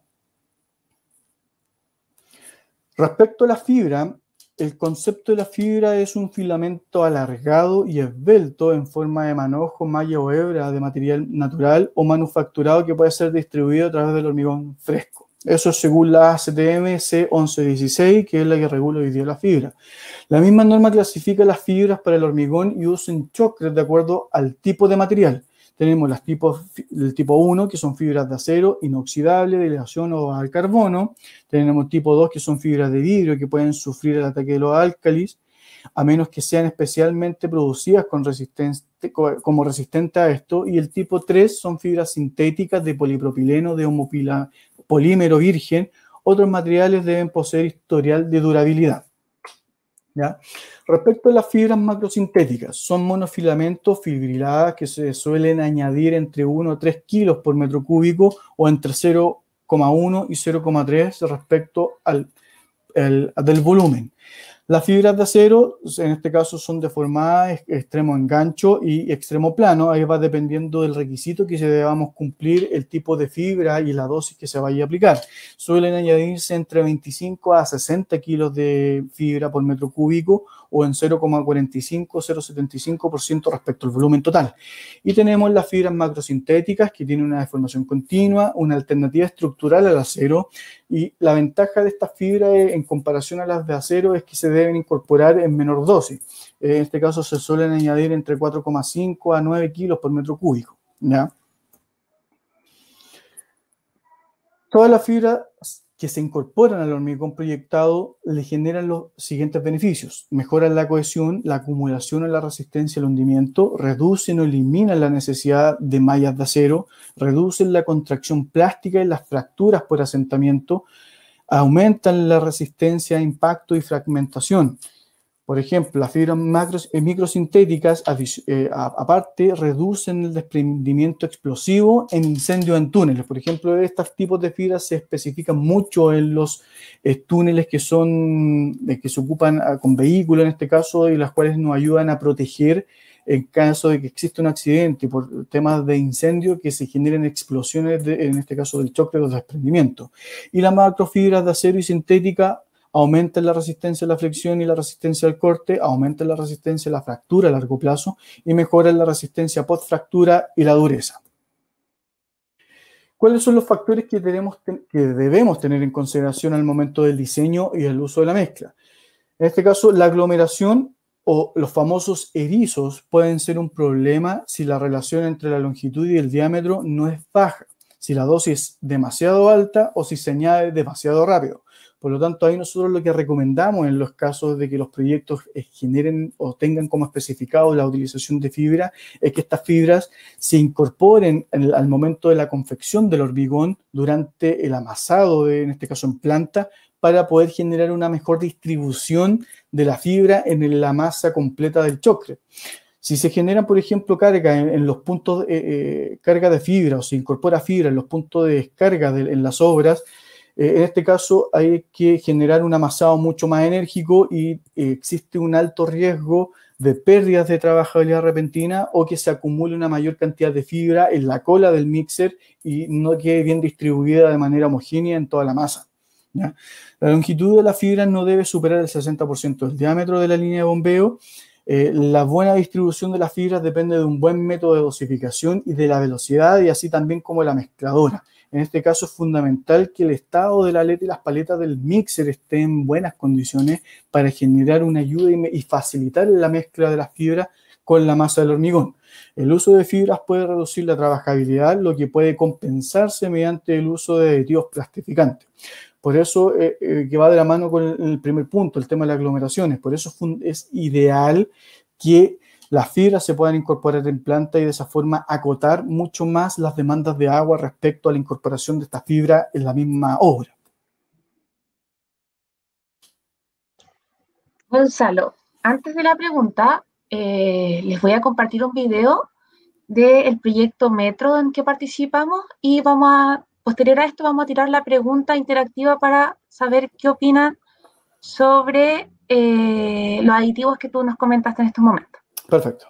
Respecto a la fibra, el concepto de la fibra es un filamento alargado y esbelto en forma de manojo, malla o hebra de material natural o manufacturado que puede ser distribuido a través del hormigón fresco. Eso es según la A C T M C once dieciséis, que es la que regula hoy día la fibra. La misma norma clasifica las fibras para el hormigón y usa en shotcrete de acuerdo al tipo de material. Tenemos las tipos, el tipo uno, que son fibras de acero inoxidable, de aleación o al carbono. Tenemos tipo dos, que son fibras de vidrio que pueden sufrir el ataque de los álcalis, a menos que sean especialmente producidas con resistente, como resistentes a esto. Y el tipo tres son fibras sintéticas de polipropileno, de homopila, polímero virgen. Otros materiales deben poseer historial de durabilidad, ¿ya? Respecto a las fibras macrosintéticas, son monofilamentos fibriladas que se suelen añadir entre uno a tres kilos por metro cúbico o entre cero coma uno y cero coma tres respecto al el, del volumen. Las fibras de acero, en este caso, son deformadas, extremo engancho y extremo plano. Ahí va dependiendo del requisito que se debamos cumplir, el tipo de fibra y la dosis que se vaya a aplicar. Suelen añadirse entre veinticinco a sesenta kilos de fibra por metro cúbico o en cero coma cuarenta y cinco a cero coma setenta y cinco por ciento respecto al volumen total. Y tenemos las fibras macrosintéticas, que tienen una deformación continua, una alternativa estructural al acero, y la ventaja de estas fibras en comparación a las de acero es que se deben incorporar en menor dosis. En este caso se suelen añadir entre cuatro coma cinco a nueve kilos por metro cúbico, ¿ya? Todas las fibras que se incorporan al hormigón proyectado le generan los siguientes beneficios: mejoran la cohesión, la acumulación o la resistencia al hundimiento, reducen o eliminan la necesidad de mallas de acero, reducen la contracción plástica y las fracturas por asentamiento, aumentan la resistencia a impacto y fragmentación. Por ejemplo, las fibras macros, eh, microsintéticas, eh, aparte, reducen el desprendimiento explosivo en incendios en túneles. Por ejemplo, estos tipos de fibras se especifican mucho en los eh, túneles que son, eh, que se ocupan uh, con vehículos, en este caso, y las cuales nos ayudan a proteger en caso de que exista un accidente por temas de incendio, que se generen explosiones, de, en este caso del choque o del desprendimiento. Y las macrofibras de acero y sintética aumentan la resistencia a la flexión y la resistencia al corte, aumentan la resistencia a la fractura a largo plazo y mejoran la resistencia post-fractura y la dureza. ¿Cuáles son los factores que, tenemos, que debemos tener en consideración al momento del diseño y el uso de la mezcla? En este caso, la aglomeración o los famosos erizos pueden ser un problema si la relación entre la longitud y el diámetro no es baja, si la dosis es demasiado alta o si se añade demasiado rápido. Por lo tanto, ahí nosotros lo que recomendamos en los casos de que los proyectos generen o tengan como especificado la utilización de fibra es que estas fibras se incorporen en, al momento de la confección del hormigón durante el amasado, de, en este caso en planta, para poder generar una mejor distribución de la fibra en la masa completa del chocre. Si se generan, por ejemplo, carga en, en los puntos, eh, eh, carga de fibra o se incorpora fibra en los puntos de descarga de, en las obras, Eh, en este caso hay que generar un amasado mucho más enérgico y eh, existe un alto riesgo de pérdidas de trabajabilidad repentina o que se acumule una mayor cantidad de fibra en la cola del mixer y no quede bien distribuida de manera homogénea en toda la masa, ¿ya? La longitud de la fibra no debe superar el sesenta por ciento del diámetro de la línea de bombeo. Eh, la buena distribución de las fibras depende de un buen método de dosificación y de la velocidad y así también como de la mezcladora. En este caso es fundamental que el estado de la aleta y las paletas del mixer estén en buenas condiciones para generar una ayuda y, y facilitar la mezcla de las fibras con la masa del hormigón. El uso de fibras puede reducir la trabajabilidad, lo que puede compensarse mediante el uso de aditivos plastificantes. Por eso eh, eh, que va de la mano con el, el primer punto, el tema de las aglomeraciones. Por eso es, es ideal que las fibras se puedan incorporar en planta y de esa forma acotar mucho más las demandas de agua respecto a la incorporación de esta fibra en la misma obra. Gonzalo, antes de la pregunta, eh, les voy a compartir un video del proyecto Metro en que participamos y vamos a, posterior a esto, vamos a tirar la pregunta interactiva para saber qué opinan sobre eh, los aditivos que tú nos comentaste en estos momentos. Perfecto.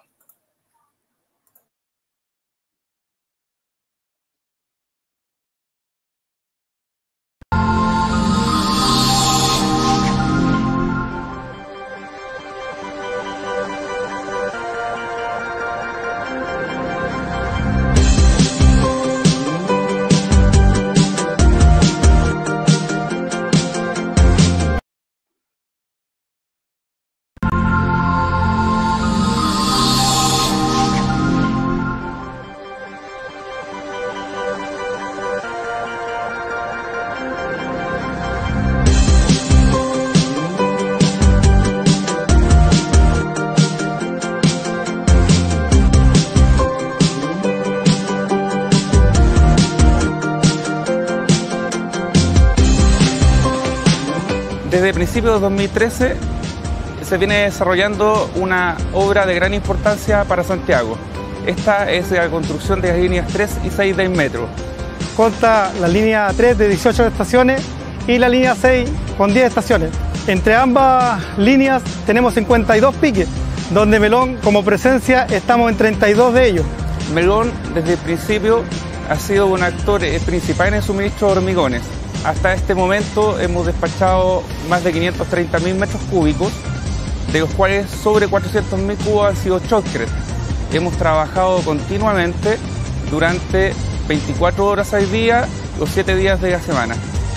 Desde principios de dos mil trece se viene desarrollando una obra de gran importancia para Santiago. Esta es la construcción de las líneas tres y seis del metro. Consta la línea tres de dieciocho estaciones y la línea seis con diez estaciones. Entre ambas líneas tenemos cincuenta y dos piques, donde Melón como presencia estamos en treinta y dos de ellos. Melón desde el principio ha sido un actor principal en el suministro de hormigones. Hasta este momento hemos despachado más de quinientos treinta mil metros cúbicos, de los cuales sobre cuatrocientos mil cubos han sido chocres. Hemos trabajado continuamente durante veinticuatro horas al día, los siete días de la semana.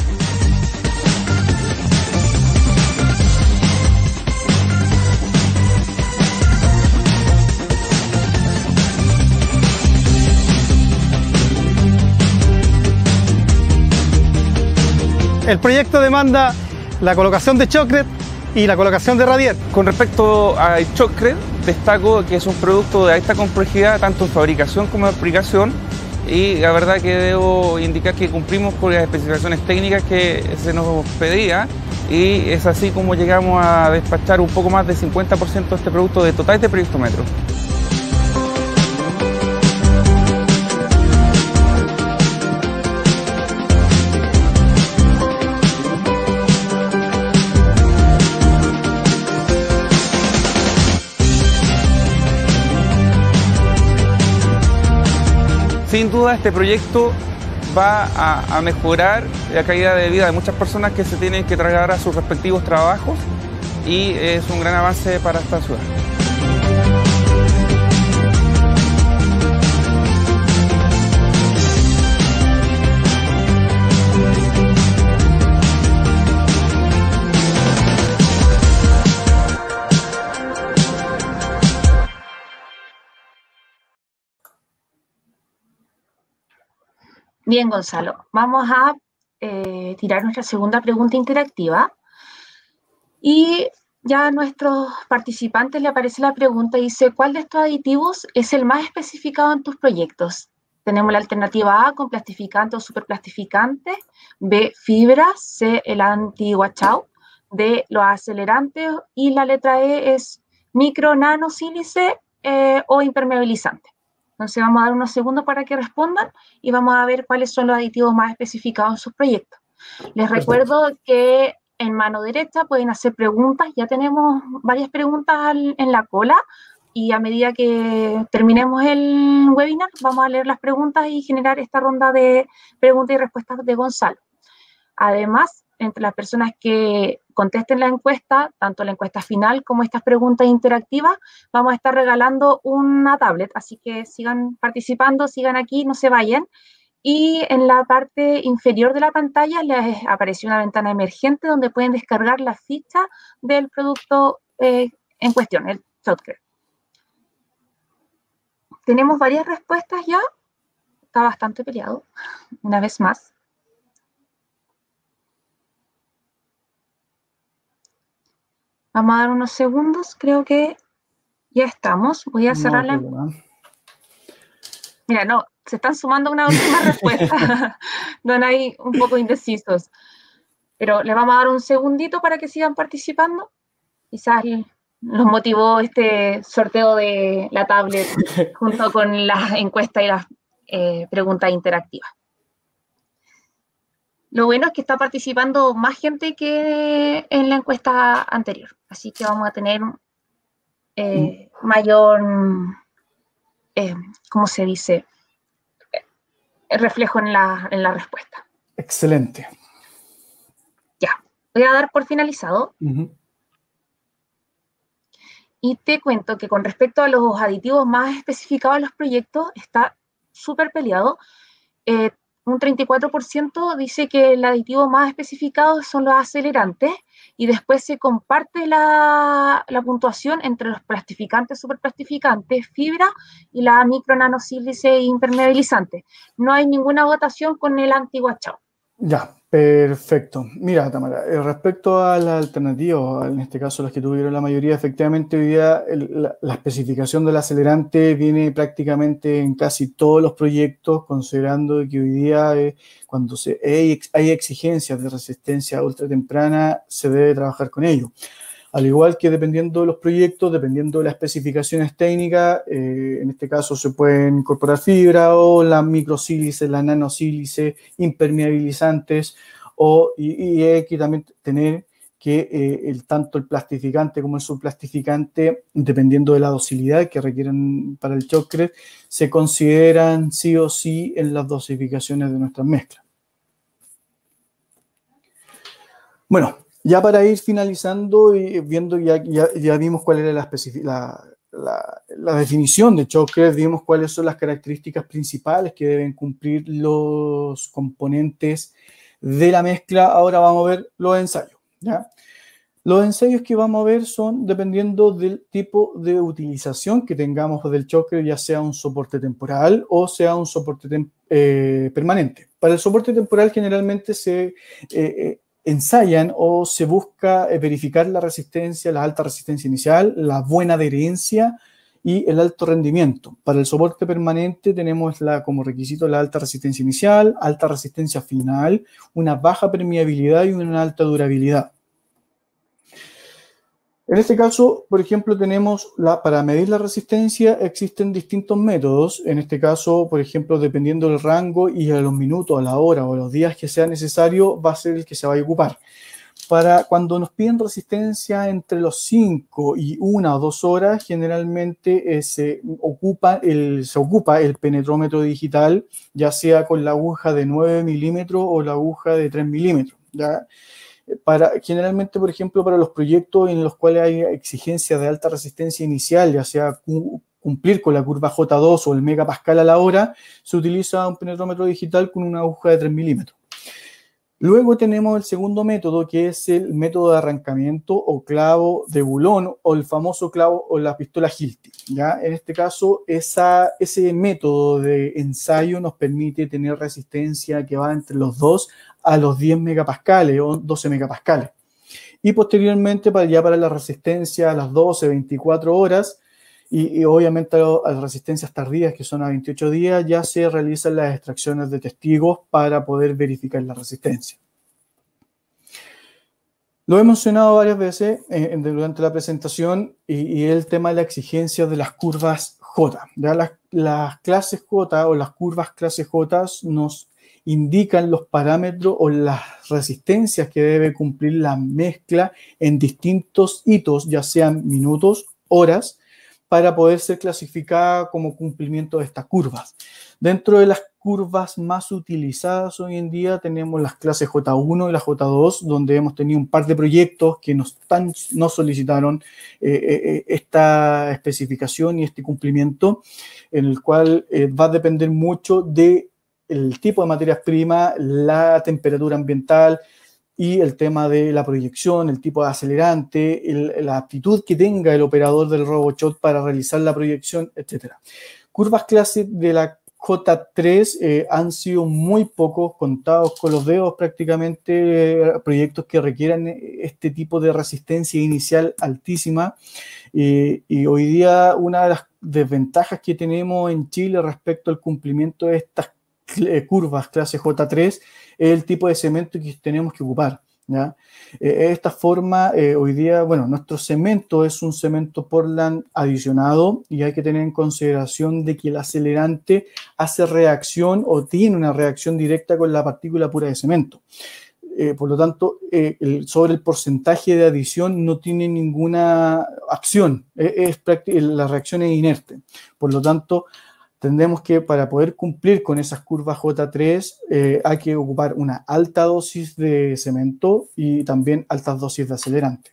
El proyecto demanda la colocación de chocret y la colocación de radier. Con respecto al chocret, destaco que es un producto de alta complejidad tanto en fabricación como en aplicación y la verdad que debo indicar que cumplimos con las especificaciones técnicas que se nos pedía, y es así como llegamos a despachar un poco más del cincuenta por ciento de este producto de total de previsto metro. Sin duda este proyecto va a, a mejorar la calidad de vida de muchas personas que se tienen que trasladar a sus respectivos trabajos, y es un gran avance para esta ciudad. Bien, Gonzalo, vamos a eh, tirar nuestra segunda pregunta interactiva, y ya a nuestros participantes le aparece la pregunta y dice: ¿cuál de estos aditivos es el más especificado en tus proyectos? Tenemos la alternativa A con plastificante o superplastificante, B, fibra, C, el anti-washout, D, los acelerantes, y la letra E es micro, nano, sílice eh, o impermeabilizante. Entonces vamos a dar unos segundos para que respondan y vamos a ver cuáles son los aditivos más especificados en sus proyectos. Les recuerdo que en mano derecha pueden hacer preguntas. Ya tenemos varias preguntas en la cola, y a medida que terminemos el webinar vamos a leer las preguntas y generar esta ronda de preguntas y respuestas de Gonzalo. Además, entre las personas que contesten la encuesta, tanto la encuesta final como estas preguntas interactivas, vamos a estar regalando una tablet, así que sigan participando, sigan aquí, no se vayan. Y en la parte inferior de la pantalla les apareció una ventana emergente donde pueden descargar la ficha del producto eh, en cuestión, el Shotcred. Tenemos varias respuestas ya, está bastante peleado, una vez más. Vamos a dar unos segundos, creo que ya estamos. Voy a cerrar la... Mira, no, se están sumando una última respuesta. Don ahí un poco indecisos. Pero les vamos a dar un segundito para que sigan participando. Quizás los motivó este sorteo de la tablet junto con las encuestas y las eh, preguntas interactivas. Lo bueno es que está participando más gente que en la encuesta anterior, así que vamos a tener eh, mayor, eh, ¿cómo se dice?, el reflejo en la, en la respuesta. Excelente. Ya, voy a dar por finalizado. Uh-huh. Y te cuento que con respecto a los aditivos más especificados en los proyectos, está súper peleado. Eh, Un treinta y cuatro por ciento dice que el aditivo más especificado son los acelerantes, y después se comparte la, la puntuación entre los plastificantes, superplastificantes, fibra y la micro, nano, sílice e impermeabilizante. No hay ninguna votación con el anti-washout. Ya, perfecto. Mira, Tamara, eh, respecto a la alternativa, en este caso las que tuvieron la mayoría, efectivamente hoy día el, la, la especificación del acelerante viene prácticamente en casi todos los proyectos, considerando que hoy día eh, cuando se, hay, hay exigencias de resistencia ultra temprana, se debe trabajar con ello. Al igual que dependiendo de los proyectos, dependiendo de las especificaciones técnicas, eh, en este caso se pueden incorporar fibra o la microsílice, la nanosílice, impermeabilizantes, o, y, y hay que también tener que eh, el, tanto el plastificante como el subplastificante, dependiendo de la docilidad que requieren para el Shotcred, se consideran sí o sí en las dosificaciones de nuestras mezclas. Bueno, ya para ir finalizando y viendo, ya, ya, ya vimos cuál era la, la, la, la definición de Shotcred, vimos cuáles son las características principales que deben cumplir los componentes de la mezcla. Ahora vamos a ver los ensayos, ¿ya? Los ensayos que vamos a ver son dependiendo del tipo de utilización que tengamos del Shotcred, ya sea un soporte temporal o sea un soporte eh, permanente. Para el soporte temporal generalmente se... Eh, ensayan o se busca verificar la resistencia, la alta resistencia inicial, la buena adherencia y el alto rendimiento. Para el soporte permanente tenemos la, como requisito la alta resistencia inicial, alta resistencia final, una baja permeabilidad y una alta durabilidad. En este caso, por ejemplo, tenemos la, para medir la resistencia existen distintos métodos. En este caso, por ejemplo, dependiendo del rango y a los minutos, a la hora o a los días que sea necesario, va a ser el que se va a ocupar. Para cuando nos piden resistencia entre los cinco y una o dos horas, generalmente eh, se, ocupa el, se ocupa el penetrómetro digital, ya sea con la aguja de nueve milímetros o la aguja de tres milímetros, ¿ya? Para, generalmente, por ejemplo, para los proyectos en los cuales hay exigencias de alta resistencia inicial, ya sea cu cumplir con la curva J dos o el megapascal a la hora, se utiliza un penetrómetro digital con una aguja de tres milímetros. Luego tenemos el segundo método, que es el método de arrancamiento o clavo de bulón o el famoso clavo o la pistola Hilti, ¿ya? En este caso, esa, ese método de ensayo nos permite tener resistencia que va entre los dos a los diez megapascales o doce megapascales. Y posteriormente, para, ya para la resistencia a las doce, veinticuatro horas, y, y obviamente a, a las resistencias tardías, que son a veintiocho días, ya se realizan las extracciones de testigos para poder verificar la resistencia. Lo he mencionado varias veces eh, durante la presentación y, y el tema de la exigencia de las curvas J. ¿Ya? Las, las clases J o las curvas clase J nos indican los parámetros o las resistencias que debe cumplir la mezcla en distintos hitos, ya sean minutos, horas, para poder ser clasificada como cumplimiento de estas curvas. Dentro de las curvas más utilizadas hoy en día tenemos las clases J uno y la J dos, donde hemos tenido un par de proyectos que nos, tan, nos solicitaron eh, eh, esta especificación y este cumplimiento, en el cual eh, va a depender mucho de el tipo de materias primas, la temperatura ambiental y el tema de la proyección, el tipo de acelerante, el, la aptitud que tenga el operador del RoboShot para realizar la proyección, etcétera. Curvas clase de la J tres eh, han sido muy pocos, contados con los dedos prácticamente, eh, proyectos que requieran este tipo de resistencia inicial altísima. Eh, y hoy día una de las desventajas que tenemos en Chile respecto al cumplimiento de estas curvas clase J tres es el tipo de cemento que tenemos que ocupar, ¿ya? Eh, de esta forma, eh, hoy día, bueno, nuestro cemento es un cemento Portland adicionado y hay que tener en consideración de que el acelerante hace reacción o tiene una reacción directa con la partícula pura de cemento. Eh, por lo tanto, eh, el, sobre el porcentaje de adición no tiene ninguna acción, eh, es la reacción es inerte. Por lo tanto, entendemos que para poder cumplir con esas curvas J tres eh, hay que ocupar una alta dosis de cemento y también altas dosis de acelerante.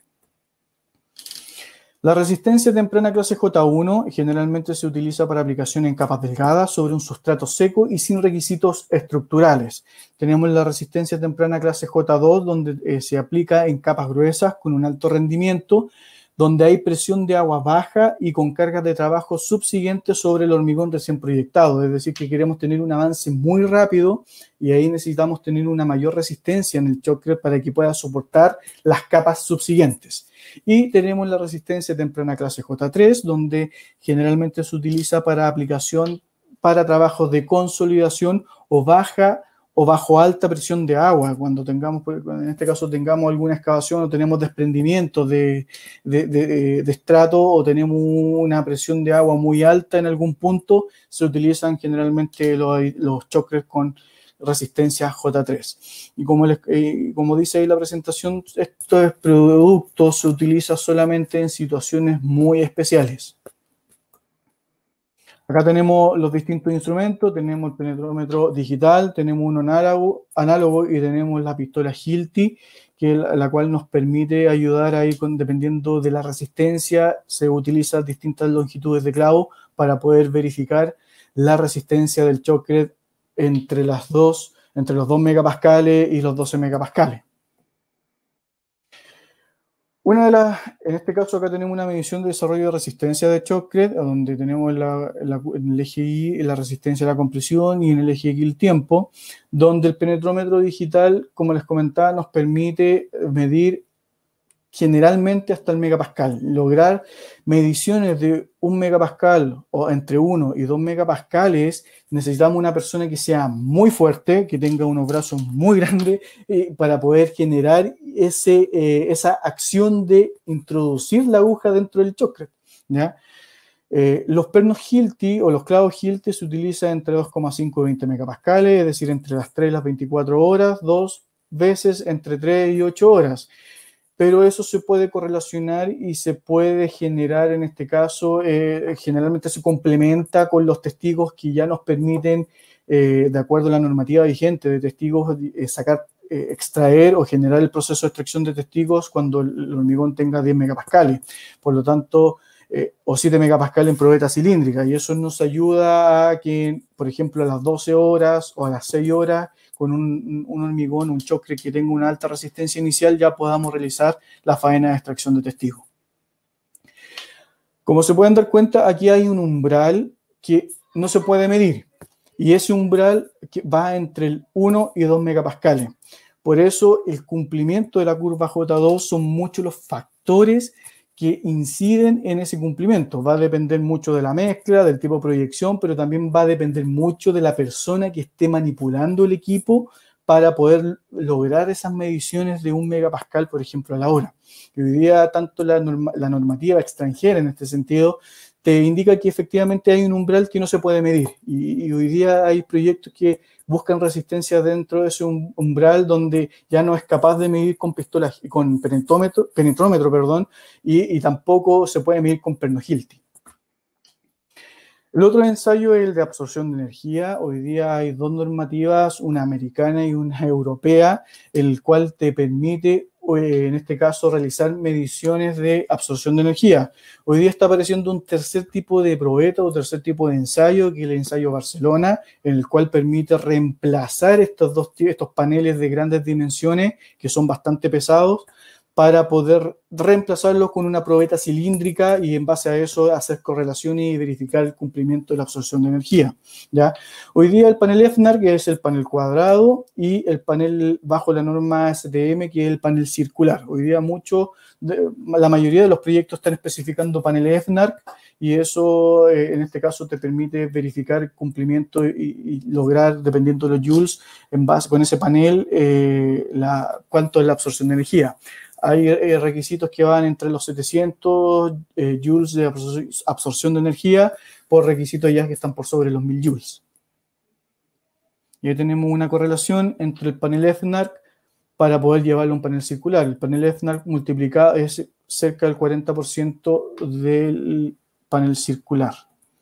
La resistencia temprana clase J uno generalmente se utiliza para aplicación en capas delgadas sobre un sustrato seco y sin requisitos estructurales. Tenemos la resistencia temprana clase J dos, donde eh, se aplica en capas gruesas con un alto rendimiento, donde hay presión de agua baja y con cargas de trabajo subsiguientes sobre el hormigón recién proyectado. Es decir, que queremos tener un avance muy rápido y ahí necesitamos tener una mayor resistencia en el Shotcrete para que pueda soportar las capas subsiguientes. Y tenemos la resistencia temprana clase J tres, donde generalmente se utiliza para aplicación para trabajos de consolidación o baja o bajo alta presión de agua, cuando tengamos, en este caso tengamos alguna excavación o tenemos desprendimiento de, de, de, de estrato o tenemos una presión de agua muy alta en algún punto, se utilizan generalmente los, los Shotcrete con resistencia J tres. Y como, les, eh, como dice ahí la presentación, estos productos se utilizan solamente en situaciones muy especiales. Acá tenemos los distintos instrumentos, tenemos el penetrómetro digital, tenemos uno análogo, análogo y tenemos la pistola Hilti, que la, la cual nos permite ayudar ahí, con, dependiendo de la resistencia, se utilizan distintas longitudes de clavo para poder verificar la resistencia del Shotcrete entre las dos, entre los dos megapascales y los doce megapascales. Una de las, en este caso acá tenemos una medición de desarrollo de resistencia de Shotcrete, donde tenemos la, la, en el eje Y la resistencia a la compresión y en el eje X el tiempo, donde el penetrómetro digital, como les comentaba, nos permite medir generalmente hasta el megapascal. Lograr mediciones de un megapascal o entre uno y dos megapascales, necesitamos una persona que sea muy fuerte, que tenga unos brazos muy grandes eh, para poder generar ese, eh, esa acción de introducir la aguja dentro del chocret, ¿ya? Eh, los pernos Hilti o los clavos Hilti se utilizan entre dos coma cinco y veinte megapascales, es decir, entre las tres y las veinticuatro horas, dos veces entre tres y ocho horas. Pero eso se puede correlacionar y se puede generar, en este caso, eh, generalmente se complementa con los testigos que ya nos permiten, eh, de acuerdo a la normativa vigente de testigos, eh, sacar, eh, extraer o generar el proceso de extracción de testigos cuando el, el hormigón tenga diez megapascales. Por lo tanto, eh, o siete megapascales en probeta cilíndrica, y eso nos ayuda a que, por ejemplo, a las doce horas o a las seis horas, con un, un hormigón, un chocret que tenga una alta resistencia inicial, ya podamos realizar la faena de extracción de testigos. Como se pueden dar cuenta, aquí hay un umbral que no se puede medir, y ese umbral que va entre el uno y dos megapascales. Por eso el cumplimiento de la curva J dos son muchos los factores que inciden en ese cumplimiento. Va a depender mucho de la mezcla, del tipo de proyección, pero también va a depender mucho de la persona que esté manipulando el equipo para poder lograr esas mediciones de un megapascal, por ejemplo, a la hora. Y hoy día, tanto la, norma, la normativa extranjera en este sentido te indica que efectivamente hay un umbral que no se puede medir. Y, y hoy día hay proyectos que buscan resistencia dentro de ese umbral donde ya no es capaz de medir con pistolas, con penetrómetro, penetrómetro perdón, y, y tampoco se puede medir con perno Hilti. El otro ensayo es el de absorción de energía. Hoy día hay dos normativas, una americana y una europea, el cual te permite, en este caso, realizar mediciones de absorción de energía. Hoy día está apareciendo un tercer tipo de probeta o tercer tipo de ensayo, que es el ensayo Barcelona, en el cual permite reemplazar estos dos estos paneles de grandes dimensiones, que son bastante pesados, para poder reemplazarlos con una probeta cilíndrica y en base a eso hacer correlaciones y verificar el cumplimiento de la absorción de energía, ¿ya? Hoy día el panel F N A R, que es el panel cuadrado, y el panel bajo la norma S T M, que es el panel circular. Hoy día mucho, de, la mayoría de los proyectos están especificando paneles F N A R, y eso eh, en este caso te permite verificar el cumplimiento y, y lograr, dependiendo de los joules, en base con ese panel, eh, la, cuánto es la absorción de energía. Hay eh, requisitos que van entre los setecientos eh, joules de absorción de energía por requisitos ya que están por sobre los mil joules. Y ahí tenemos una correlación entre el panel F N A R para poder llevarlo a un panel circular. El panel F N A R multiplicado es cerca del cuarenta por ciento del panel circular.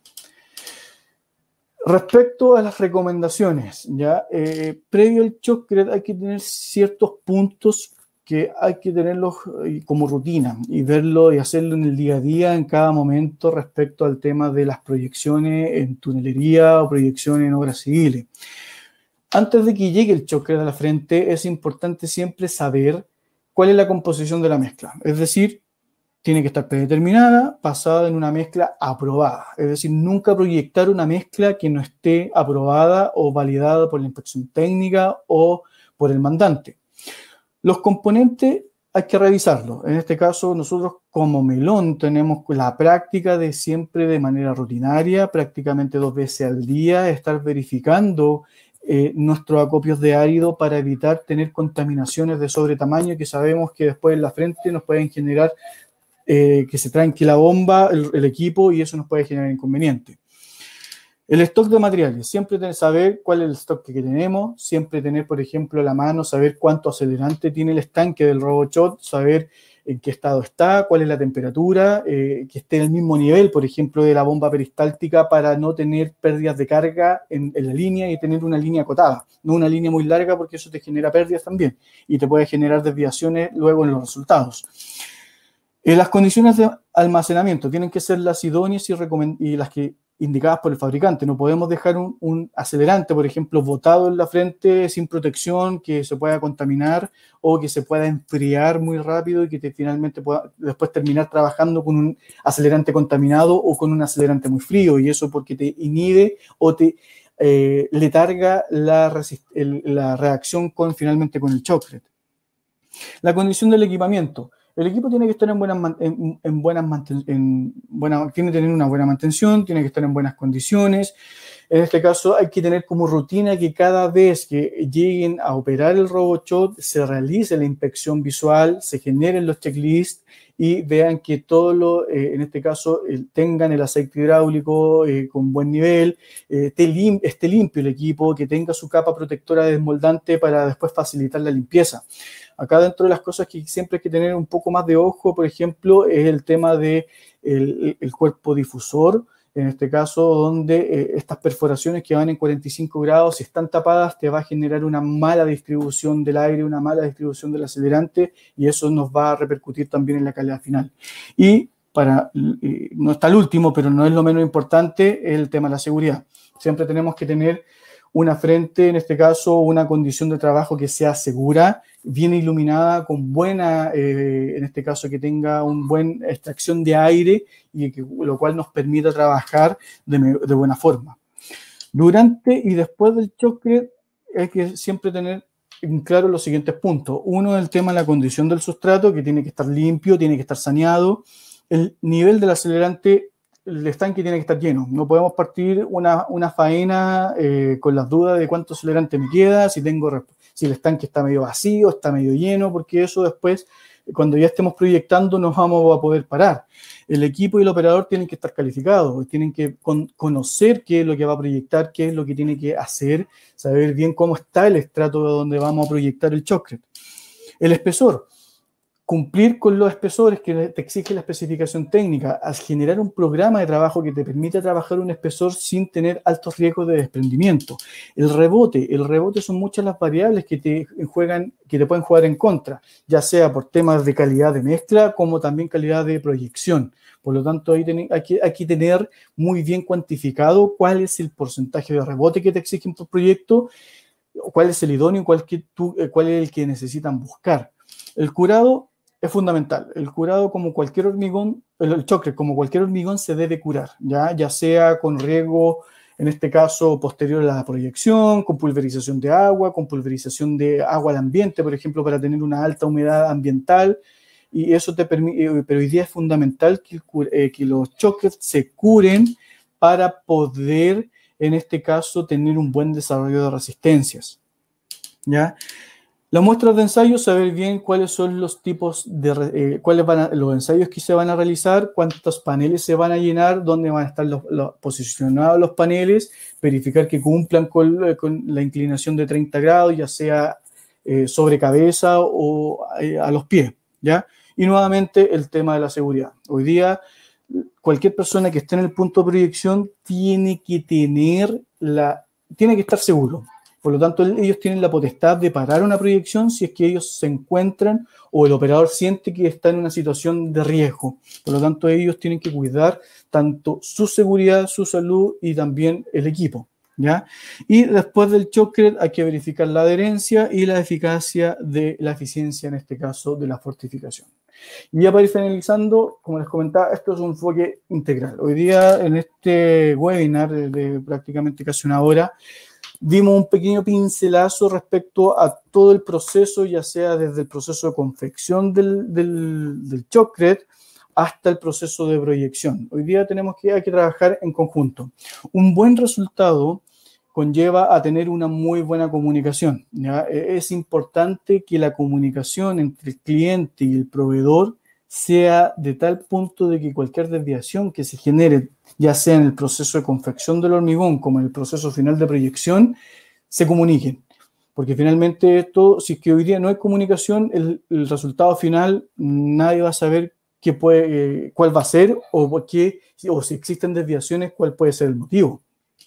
Respecto a las recomendaciones, ya eh, previo al chocret hay que tener ciertos puntos que hay que tenerlos como rutina y verlo y hacerlo en el día a día, en cada momento, respecto al tema de las proyecciones en tunelería o proyecciones en obras civiles. Antes de que llegue el chocret a la frente, es importante siempre saber cuál es la composición de la mezcla. Es decir, tiene que estar predeterminada, basada en una mezcla aprobada. Es decir, nunca proyectar una mezcla que no esté aprobada o validada por la inspección técnica o por el mandante. Los componentes hay que revisarlos. En este caso, nosotros como Melon tenemos la práctica de siempre de manera rutinaria, prácticamente dos veces al día, estar verificando eh, nuestros acopios de árido para evitar tener contaminaciones de sobretamaño que sabemos que después en la frente nos pueden generar eh, que se tranque la bomba, el, el equipo, y eso nos puede generar inconvenientes. El stock de materiales, siempre tener, saber cuál es el stock que tenemos, siempre tener, por ejemplo, a la mano, saber cuánto acelerante tiene el estanque del RoboShot, saber en qué estado está, cuál es la temperatura, eh, que esté en el mismo nivel, por ejemplo, de la bomba peristáltica para no tener pérdidas de carga en, en la línea y tener una línea acotada, no una línea muy larga porque eso te genera pérdidas también y te puede generar desviaciones luego en los resultados. Eh, las condiciones de almacenamiento tienen que ser las idóneas y, y las que indicadas por el fabricante. No podemos dejar un, un acelerante, por ejemplo, botado en la frente sin protección, que se pueda contaminar o que se pueda enfriar muy rápido y que te, finalmente pueda después terminar trabajando con un acelerante contaminado o con un acelerante muy frío, y eso porque te inhibe o te eh, letarga la, el, la reacción con, finalmente con el chocret. La condición del equipamiento. El equipo tiene que estar en buenas, en, en buenas en buena, tiene que tener una buena mantención, tiene que estar en buenas condiciones. En este caso hay que tener como rutina que cada vez que lleguen a operar el RoboShot se realice la inspección visual, se generen los checklists y vean que todo lo, eh, en este caso, eh, tengan el aceite hidráulico eh, con buen nivel, eh, esté, lim esté limpio el equipo, que tenga su capa protectora desmoldante para después facilitar la limpieza. Acá dentro de las cosas que siempre hay que tener un poco más de ojo, por ejemplo, es el tema del de el cuerpo difusor. En este caso, donde eh, estas perforaciones que van en cuarenta y cinco grados, si están tapadas, te va a generar una mala distribución del aire, una mala distribución del acelerante, y eso nos va a repercutir también en la calidad final. Y para, eh, no está el último, pero no es lo menos importante, es el tema de la seguridad. Siempre tenemos que tener una frente, en este caso, una condición de trabajo que sea segura, bien iluminada, con buena, eh, en este caso, que tenga una buena extracción de aire y que, lo cual nos permita trabajar de, de buena forma. Durante y después del choque hay que siempre tener en claro los siguientes puntos. Uno, el tema de la condición del sustrato, que tiene que estar limpio, tiene que estar saneado. El nivel del acelerante, el estanque tiene que estar lleno. No podemos partir una, una faena eh, con las dudas de cuánto acelerante me queda, si, tengo, si el estanque está medio vacío, está medio lleno, porque eso después, cuando ya estemos proyectando, nos vamos a poder parar. El equipo y el operador tienen que estar calificados, tienen que con, conocer qué es lo que va a proyectar, qué es lo que tiene que hacer, saber bien cómo está el estrato donde vamos a proyectar el shotcrete. El espesor. Cumplir con los espesores que te exige la especificación técnica, al generar un programa de trabajo que te permita trabajar un espesor sin tener altos riesgos de desprendimiento. El rebote, el rebote son muchas las variables que te juegan, que te pueden jugar en contra, ya sea por temas de calidad de mezcla, como también calidad de proyección. Por lo tanto, ahí ten, hay, que, hay que tener muy bien cuantificado cuál es el porcentaje de rebote que te exigen por proyecto, cuál es el idóneo, cuál, que tú, cuál es el que necesitan buscar. El curado es fundamental. El curado, como cualquier hormigón, el, el shotcrete, como cualquier hormigón, se debe curar, ¿ya? Ya sea con riego, en este caso, posterior a la proyección, con pulverización de agua, con pulverización de agua al ambiente, por ejemplo, para tener una alta humedad ambiental, y eso te permite, pero hoy día es fundamental que, el, eh, que los shotcrete se curen para poder, en este caso, tener un buen desarrollo de resistencias, ¿ya? Las muestras de ensayo, saber bien cuáles son los tipos de, eh, cuáles van a, los ensayos que se van a realizar, cuántos paneles se van a llenar, dónde van a estar los, los, posicionados los paneles, verificar que cumplan con, con la inclinación de treinta grados, ya sea eh, sobre cabeza o eh, a los pies, ¿ya? Y nuevamente el tema de la seguridad. Hoy día, cualquier persona que esté en el punto de proyección tiene que tener la, tiene que estar seguro. Por lo tanto, ellos tienen la potestad de parar una proyección si es que ellos se encuentran o el operador siente que está en una situación de riesgo. Por lo tanto, ellos tienen que cuidar tanto su seguridad, su salud y también el equipo, ¿ya? Y después del shotcrete hay que verificar la adherencia y la eficacia de la eficiencia, en este caso, de la fortificación. Y ya para ir finalizando, como les comentaba, esto es un enfoque integral. Hoy día, en este webinar de, de prácticamente casi una hora, dimos un pequeño pincelazo respecto a todo el proceso, ya sea desde el proceso de confección del, del, del shotcrete hasta el proceso de proyección. Hoy día tenemos que, hay que trabajar en conjunto. Un buen resultado conlleva a tener una muy buena comunicación, ¿ya? Es importante que la comunicación entre el cliente y el proveedor sea de tal punto de que cualquier desviación que se genere, ya sea en el proceso de confección del hormigón como en el proceso final de proyección, se comuniquen. Porque finalmente esto, si es que hoy día no hay comunicación, el, el resultado final nadie va a saber qué puede, eh, cuál va a ser o, qué, o si existen desviaciones, cuál puede ser el motivo.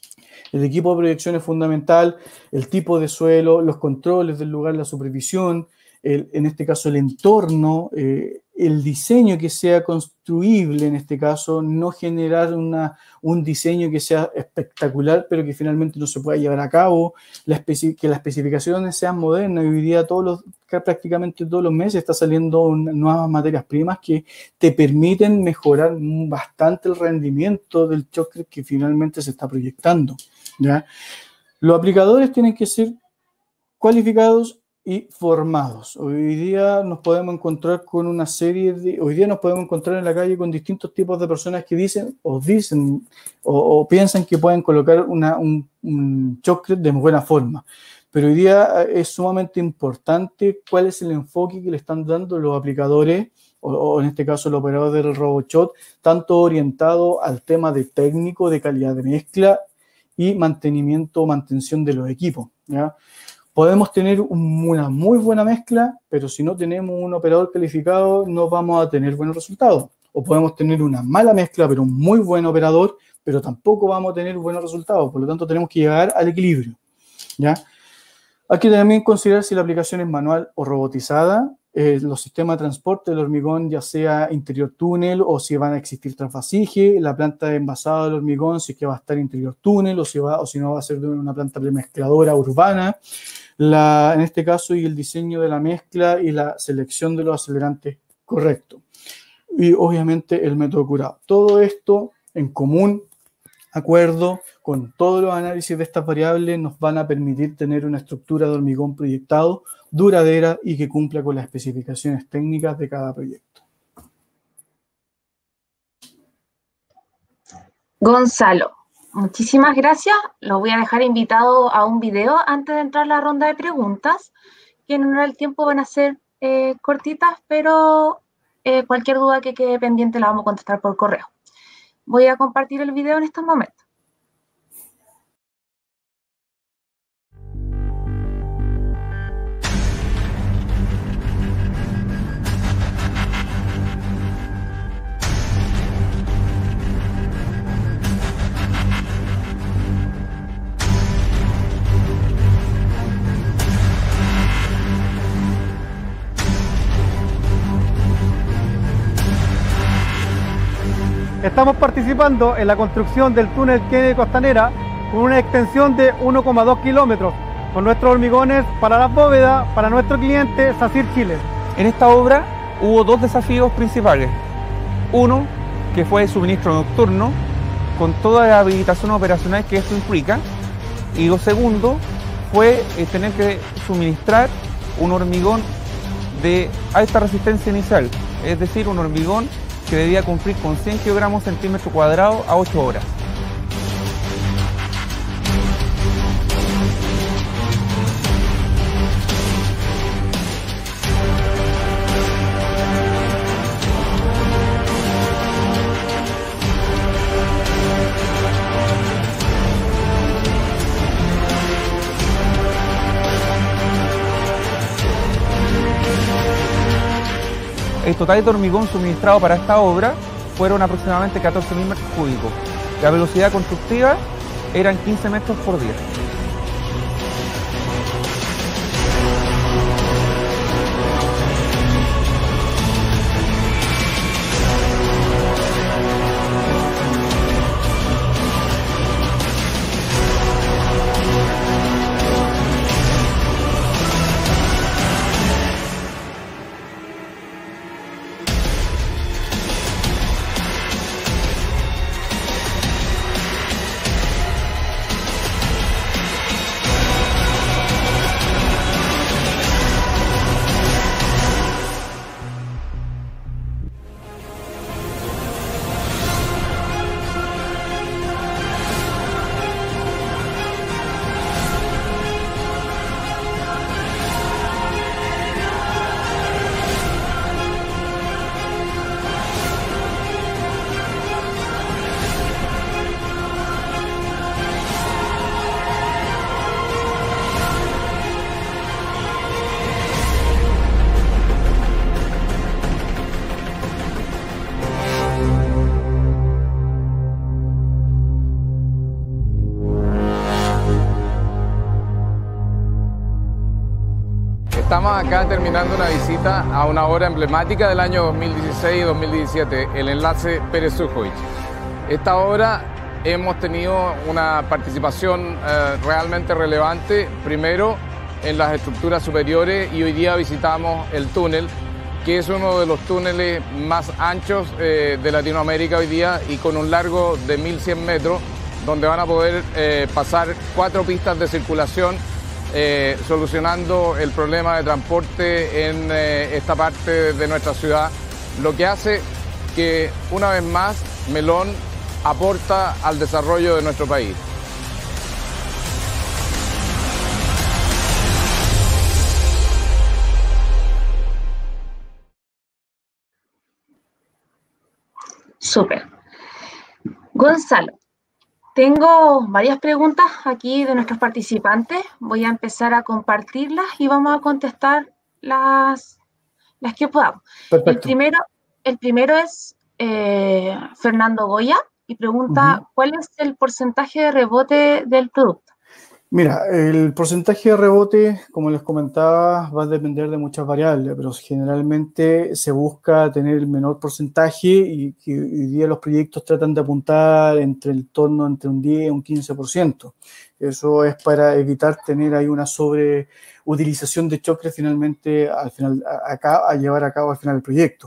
El equipo de proyección es fundamental, el tipo de suelo, los controles del lugar, la supervisión, el, en este caso el entorno, eh, el diseño que sea construible, en este caso, no generar una, un diseño que sea espectacular, pero que finalmente no se pueda llevar a cabo, la especi- que las especificaciones sean modernas. Hoy día todos los, prácticamente todos los meses está saliendo una, nuevas materias primas que te permiten mejorar bastante el rendimiento del shotcrete que finalmente se está proyectando, ¿ya? Los aplicadores tienen que ser cualificados y formados. Hoy día nos podemos encontrar con una serie de... Hoy día nos podemos encontrar en la calle con distintos tipos de personas que dicen o dicen o, o piensan que pueden colocar una, un, un shotcrete de buena forma. Pero hoy día es sumamente importante cuál es el enfoque que le están dando los aplicadores, o, o en este caso el operador del RoboShot, tanto orientado al tema de técnico, de calidad de mezcla y mantenimiento o mantención de los equipos, ¿ya? Podemos tener un, una muy buena mezcla, pero si no tenemos un operador calificado no vamos a tener buenos resultados. O podemos tener una mala mezcla, pero un muy buen operador, pero tampoco vamos a tener buenos resultados. Por lo tanto, tenemos que llegar al equilibrio, ¿ya? Hay que también considerar si la aplicación es manual o robotizada, eh, los sistemas de transporte del hormigón, ya sea interior túnel o si van a existir transvasije, la planta de envasado del hormigón, si es que va a estar interior túnel o si, va, o si no va a ser de una planta premezcladora urbana. La, en este caso, y el diseño de la mezcla y la selección de los acelerantes correcto. Y obviamente el método curado. Todo esto en común acuerdo con todos los análisis de estas variables nos van a permitir tener una estructura de hormigón proyectado, duradera y que cumpla con las especificaciones técnicas de cada proyecto. Gonzalo, muchísimas gracias. Los voy a dejar invitado a un video antes de entrar a la ronda de preguntas, que en honor al tiempo van a ser eh, cortitas, pero eh, cualquier duda que quede pendiente la vamos a contestar por correo. Voy a compartir el video en estos momentos. Estamos participando en la construcción del túnel Kennedy Costanera con una extensión de uno coma dos kilómetros, con nuestros hormigones para las bóvedas, para nuestro cliente SACIR Chile. En esta obra hubo dos desafíos principales. Uno, que fue el suministro nocturno, con toda la habilitación operacional que esto implica. Y lo segundo fue eh, tener que suministrar un hormigón de alta resistencia inicial, es decir, un hormigón que debía cumplir con cien kilogramos centímetro cuadrado a ocho horas. El total de hormigón suministrado para esta obra fueron aproximadamente catorce mil metros cúbicos. La velocidad constructiva eran quince metros por día. Estamos acá terminando una visita a una obra emblemática del año dos mil dieciséis y dos mil diecisiete, el enlace Pérez-Sujovic. Esta obra hemos tenido una participación eh, realmente relevante, primero en las estructuras superiores, y hoy día visitamos el túnel, que es uno de los túneles más anchos eh, de Latinoamérica hoy día y con un largo de mil cien metros, donde van a poder eh, pasar cuatro pistas de circulación eh, solucionando el problema de transporte en eh, esta parte de nuestra ciudad, lo que hace que una vez más Melón aporta al desarrollo de nuestro país. Súper. Gonzalo, tengo varias preguntas aquí de nuestros participantes. Voy a empezar a compartirlas y vamos a contestar las, las que podamos. Perfecto. El primero, el primero es eh, Fernando Goya y pregunta, uh-huh. ¿cuál es el porcentaje de rebote del producto? Mira, el porcentaje de rebote, como les comentaba, va a depender de muchas variables, pero generalmente se busca tener el menor porcentaje y que hoy día los proyectos tratan de apuntar entre el torno entre un diez y un quince por ciento. Eso es para evitar tener ahí una sobreutilización de chocre finalmente al final, a, a, a llevar a cabo al final el proyecto.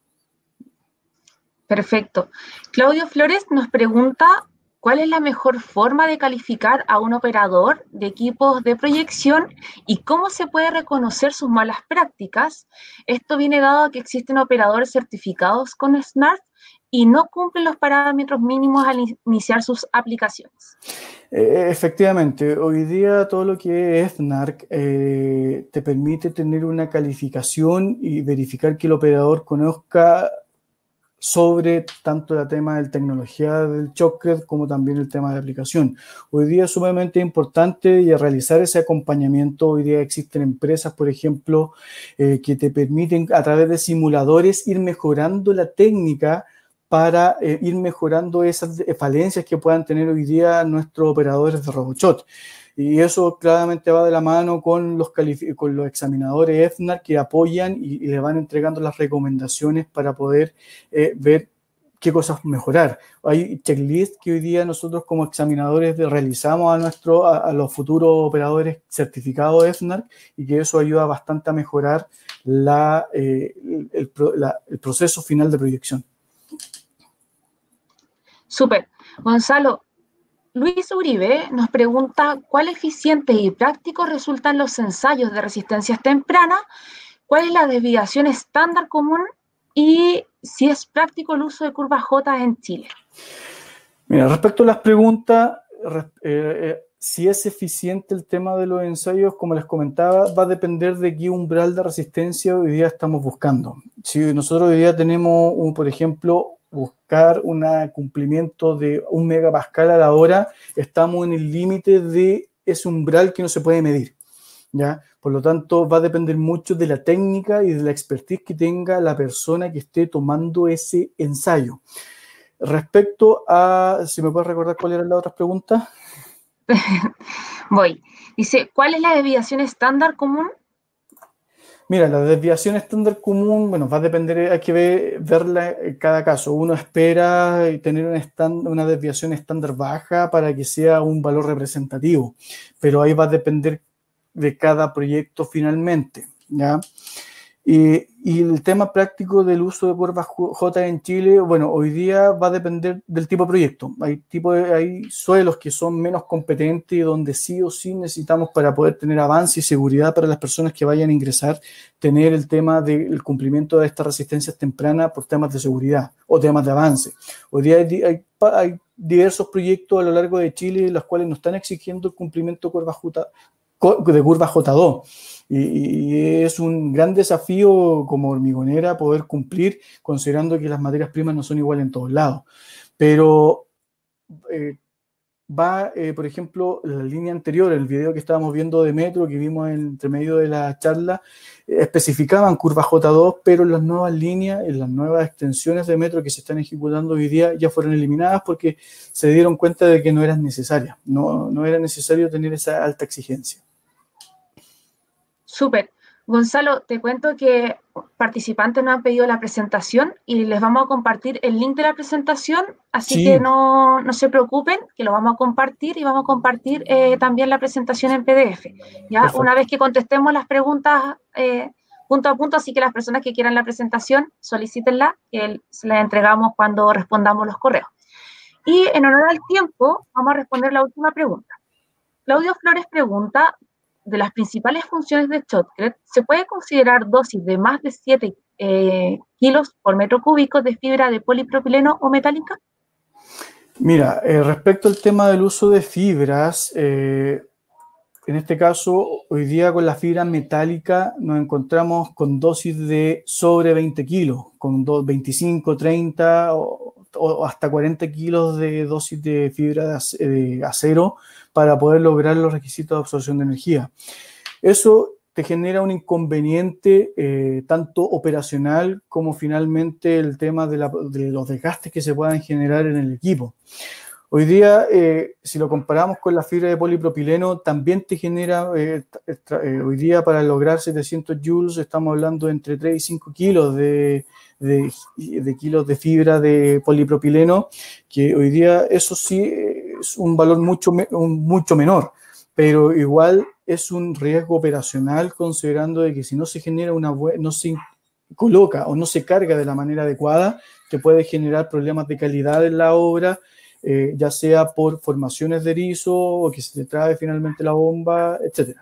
Perfecto. Claudio Flores nos pregunta, ¿cuál es la mejor forma de calificar a un operador de equipos de proyección y cómo se puede reconocer sus malas prácticas? Esto viene dado a que existen operadores certificados con SNART y no cumplen los parámetros mínimos al iniciar sus aplicaciones. Eh, efectivamente, hoy día todo lo que es SNART eh, te permite tener una calificación y verificar que el operador conozca sobre tanto el tema de tecnología del chocred como también el tema de aplicación. Hoy día es sumamente importante y realizar ese acompañamiento. Hoy día existen empresas, por ejemplo, eh, que te permiten a través de simuladores ir mejorando la técnica para eh, ir mejorando esas falencias que puedan tener hoy día nuestros operadores de RoboShot. Y eso claramente va de la mano con los, con los examinadores SNART que apoyan y, y le van entregando las recomendaciones para poder eh, ver qué cosas mejorar. Hay checklists que hoy día nosotros como examinadores de, realizamos a, nuestro, a, a los futuros operadores certificados de SNART y que eso ayuda bastante a mejorar la, eh, el, el, la, el proceso final de proyección. Súper. Gonzalo, Luis Uribe nos pregunta cuál eficientes y prácticos resultan los ensayos de resistencias tempranas, cuál es la desviación estándar común y si es práctico el uso de curvas J en Chile. Mira, respecto a las preguntas, eh, eh, si es eficiente el tema de los ensayos, como les comentaba, va a depender de qué umbral de resistencia hoy día estamos buscando. Si nosotros hoy día tenemos, un, por ejemplo, buscar un cumplimiento de un megapascal a la hora, estamos en el límite de ese umbral que no se puede medir, ¿ya? Por lo tanto, va a depender mucho de la técnica y de la expertise que tenga la persona que esté tomando ese ensayo. Respecto a, si me puedes recordar cuál era la otra pregunta. Voy. Dice, ¿cuál es la desviación estándar común? Mira, la desviación estándar común, bueno, va a depender, hay que ver, verla en cada caso. Uno espera tener una, stand, una desviación estándar baja para que sea un valor representativo, pero ahí va a depender de cada proyecto finalmente, ¿ya? Y, y el tema práctico del uso de curvas J en Chile, bueno, hoy día va a depender del tipo de proyecto. Hay, tipo de, hay suelos que son menos competentes y donde sí o sí necesitamos para poder tener avance y seguridad para las personas que vayan a ingresar, tener el tema del cumplimiento de estas resistencias tempranas por temas de seguridad o temas de avance. Hoy día hay, hay, hay diversos proyectos a lo largo de Chile los cuales nos están exigiendo el cumplimiento de curva J, de curva J dos. Y, y es un gran desafío como hormigonera poder cumplir, considerando que las materias primas no son iguales en todos lados. Pero eh, va, eh, por ejemplo, la línea anterior, el video que estábamos viendo de Metro, que vimos entre medio de la charla, eh, especificaban curva J dos, pero las nuevas líneas, en las nuevas extensiones de Metro que se están ejecutando hoy día ya fueron eliminadas porque se dieron cuenta de que no eran necesarias, no, no era necesario tener esa alta exigencia. Súper. Gonzalo, te cuento que participantes nos han pedido la presentación y les vamos a compartir el link de la presentación, así sí. que no, no se preocupen, que lo vamos a compartir y vamos a compartir eh, también la presentación en P D F. ¿Ya? Perfecto. Una vez que contestemos las preguntas eh, punto a punto, así que las personas que quieran la presentación, solicítenla, que se la entregamos cuando respondamos los correos. Y en honor al tiempo, vamos a responder la última pregunta. Claudio Flores pregunta, de las principales funciones de shotcrete, ¿se puede considerar dosis de más de siete eh, kilos por metro cúbico de fibra de polipropileno o metálica? Mira, eh, respecto al tema del uso de fibras, eh, en este caso, hoy día con la fibra metálica nos encontramos con dosis de sobre veinte kilos, con veinticinco, treinta o, o hasta cuarenta kilos de dosis de fibra de acero para poder lograr los requisitos de absorción de energía. Eso te genera un inconveniente eh, tanto operacional como finalmente el tema de, la, de los desgastes que se puedan generar en el equipo. Hoy día, eh, si lo comparamos con la fibra de polipropileno, también te genera, eh, eh, hoy día para lograr setecientos joules, estamos hablando de entre tres y cinco kilos de, de, de kilos de fibra de polipropileno, que hoy día eso sí es un valor mucho, un, mucho menor, pero igual es un riesgo operacional considerando de que si no se genera una buena, no se coloca o no se carga de la manera adecuada, te puede generar problemas de calidad en la obra, Eh, ya sea por formaciones de erizo o que se te trabe finalmente la bomba, etcétera.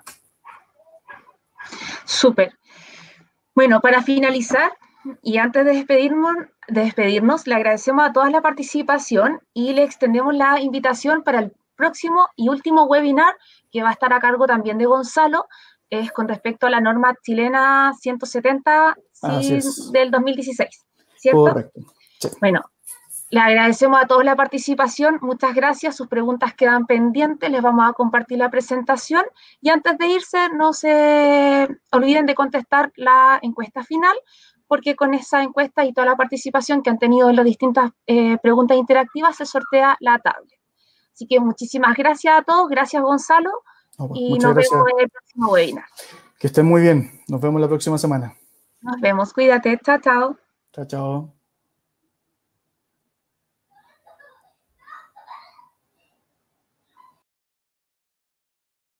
Súper. Bueno, para finalizar y antes de despedirnos, de despedirnos, le agradecemos a todos la participación y le extendemos la invitación para el próximo y último webinar que va a estar a cargo también de Gonzalo, es con respecto a la norma chilena ciento setenta sí, del dos mil dieciséis, ¿cierto? Correcto. Sí. Bueno. Le agradecemos a todos la participación, muchas gracias, sus preguntas quedan pendientes, les vamos a compartir la presentación y antes de irse no se olviden de contestar la encuesta final porque con esa encuesta y toda la participación que han tenido en las distintas eh, preguntas interactivas se sortea la tablet. Así que muchísimas gracias a todos, gracias Gonzalo no, pues, y nos gracias. vemos en el próximo webinar. Que estén muy bien, nos vemos la próxima semana. Nos vemos, cuídate, chao, chao. Chao, chao.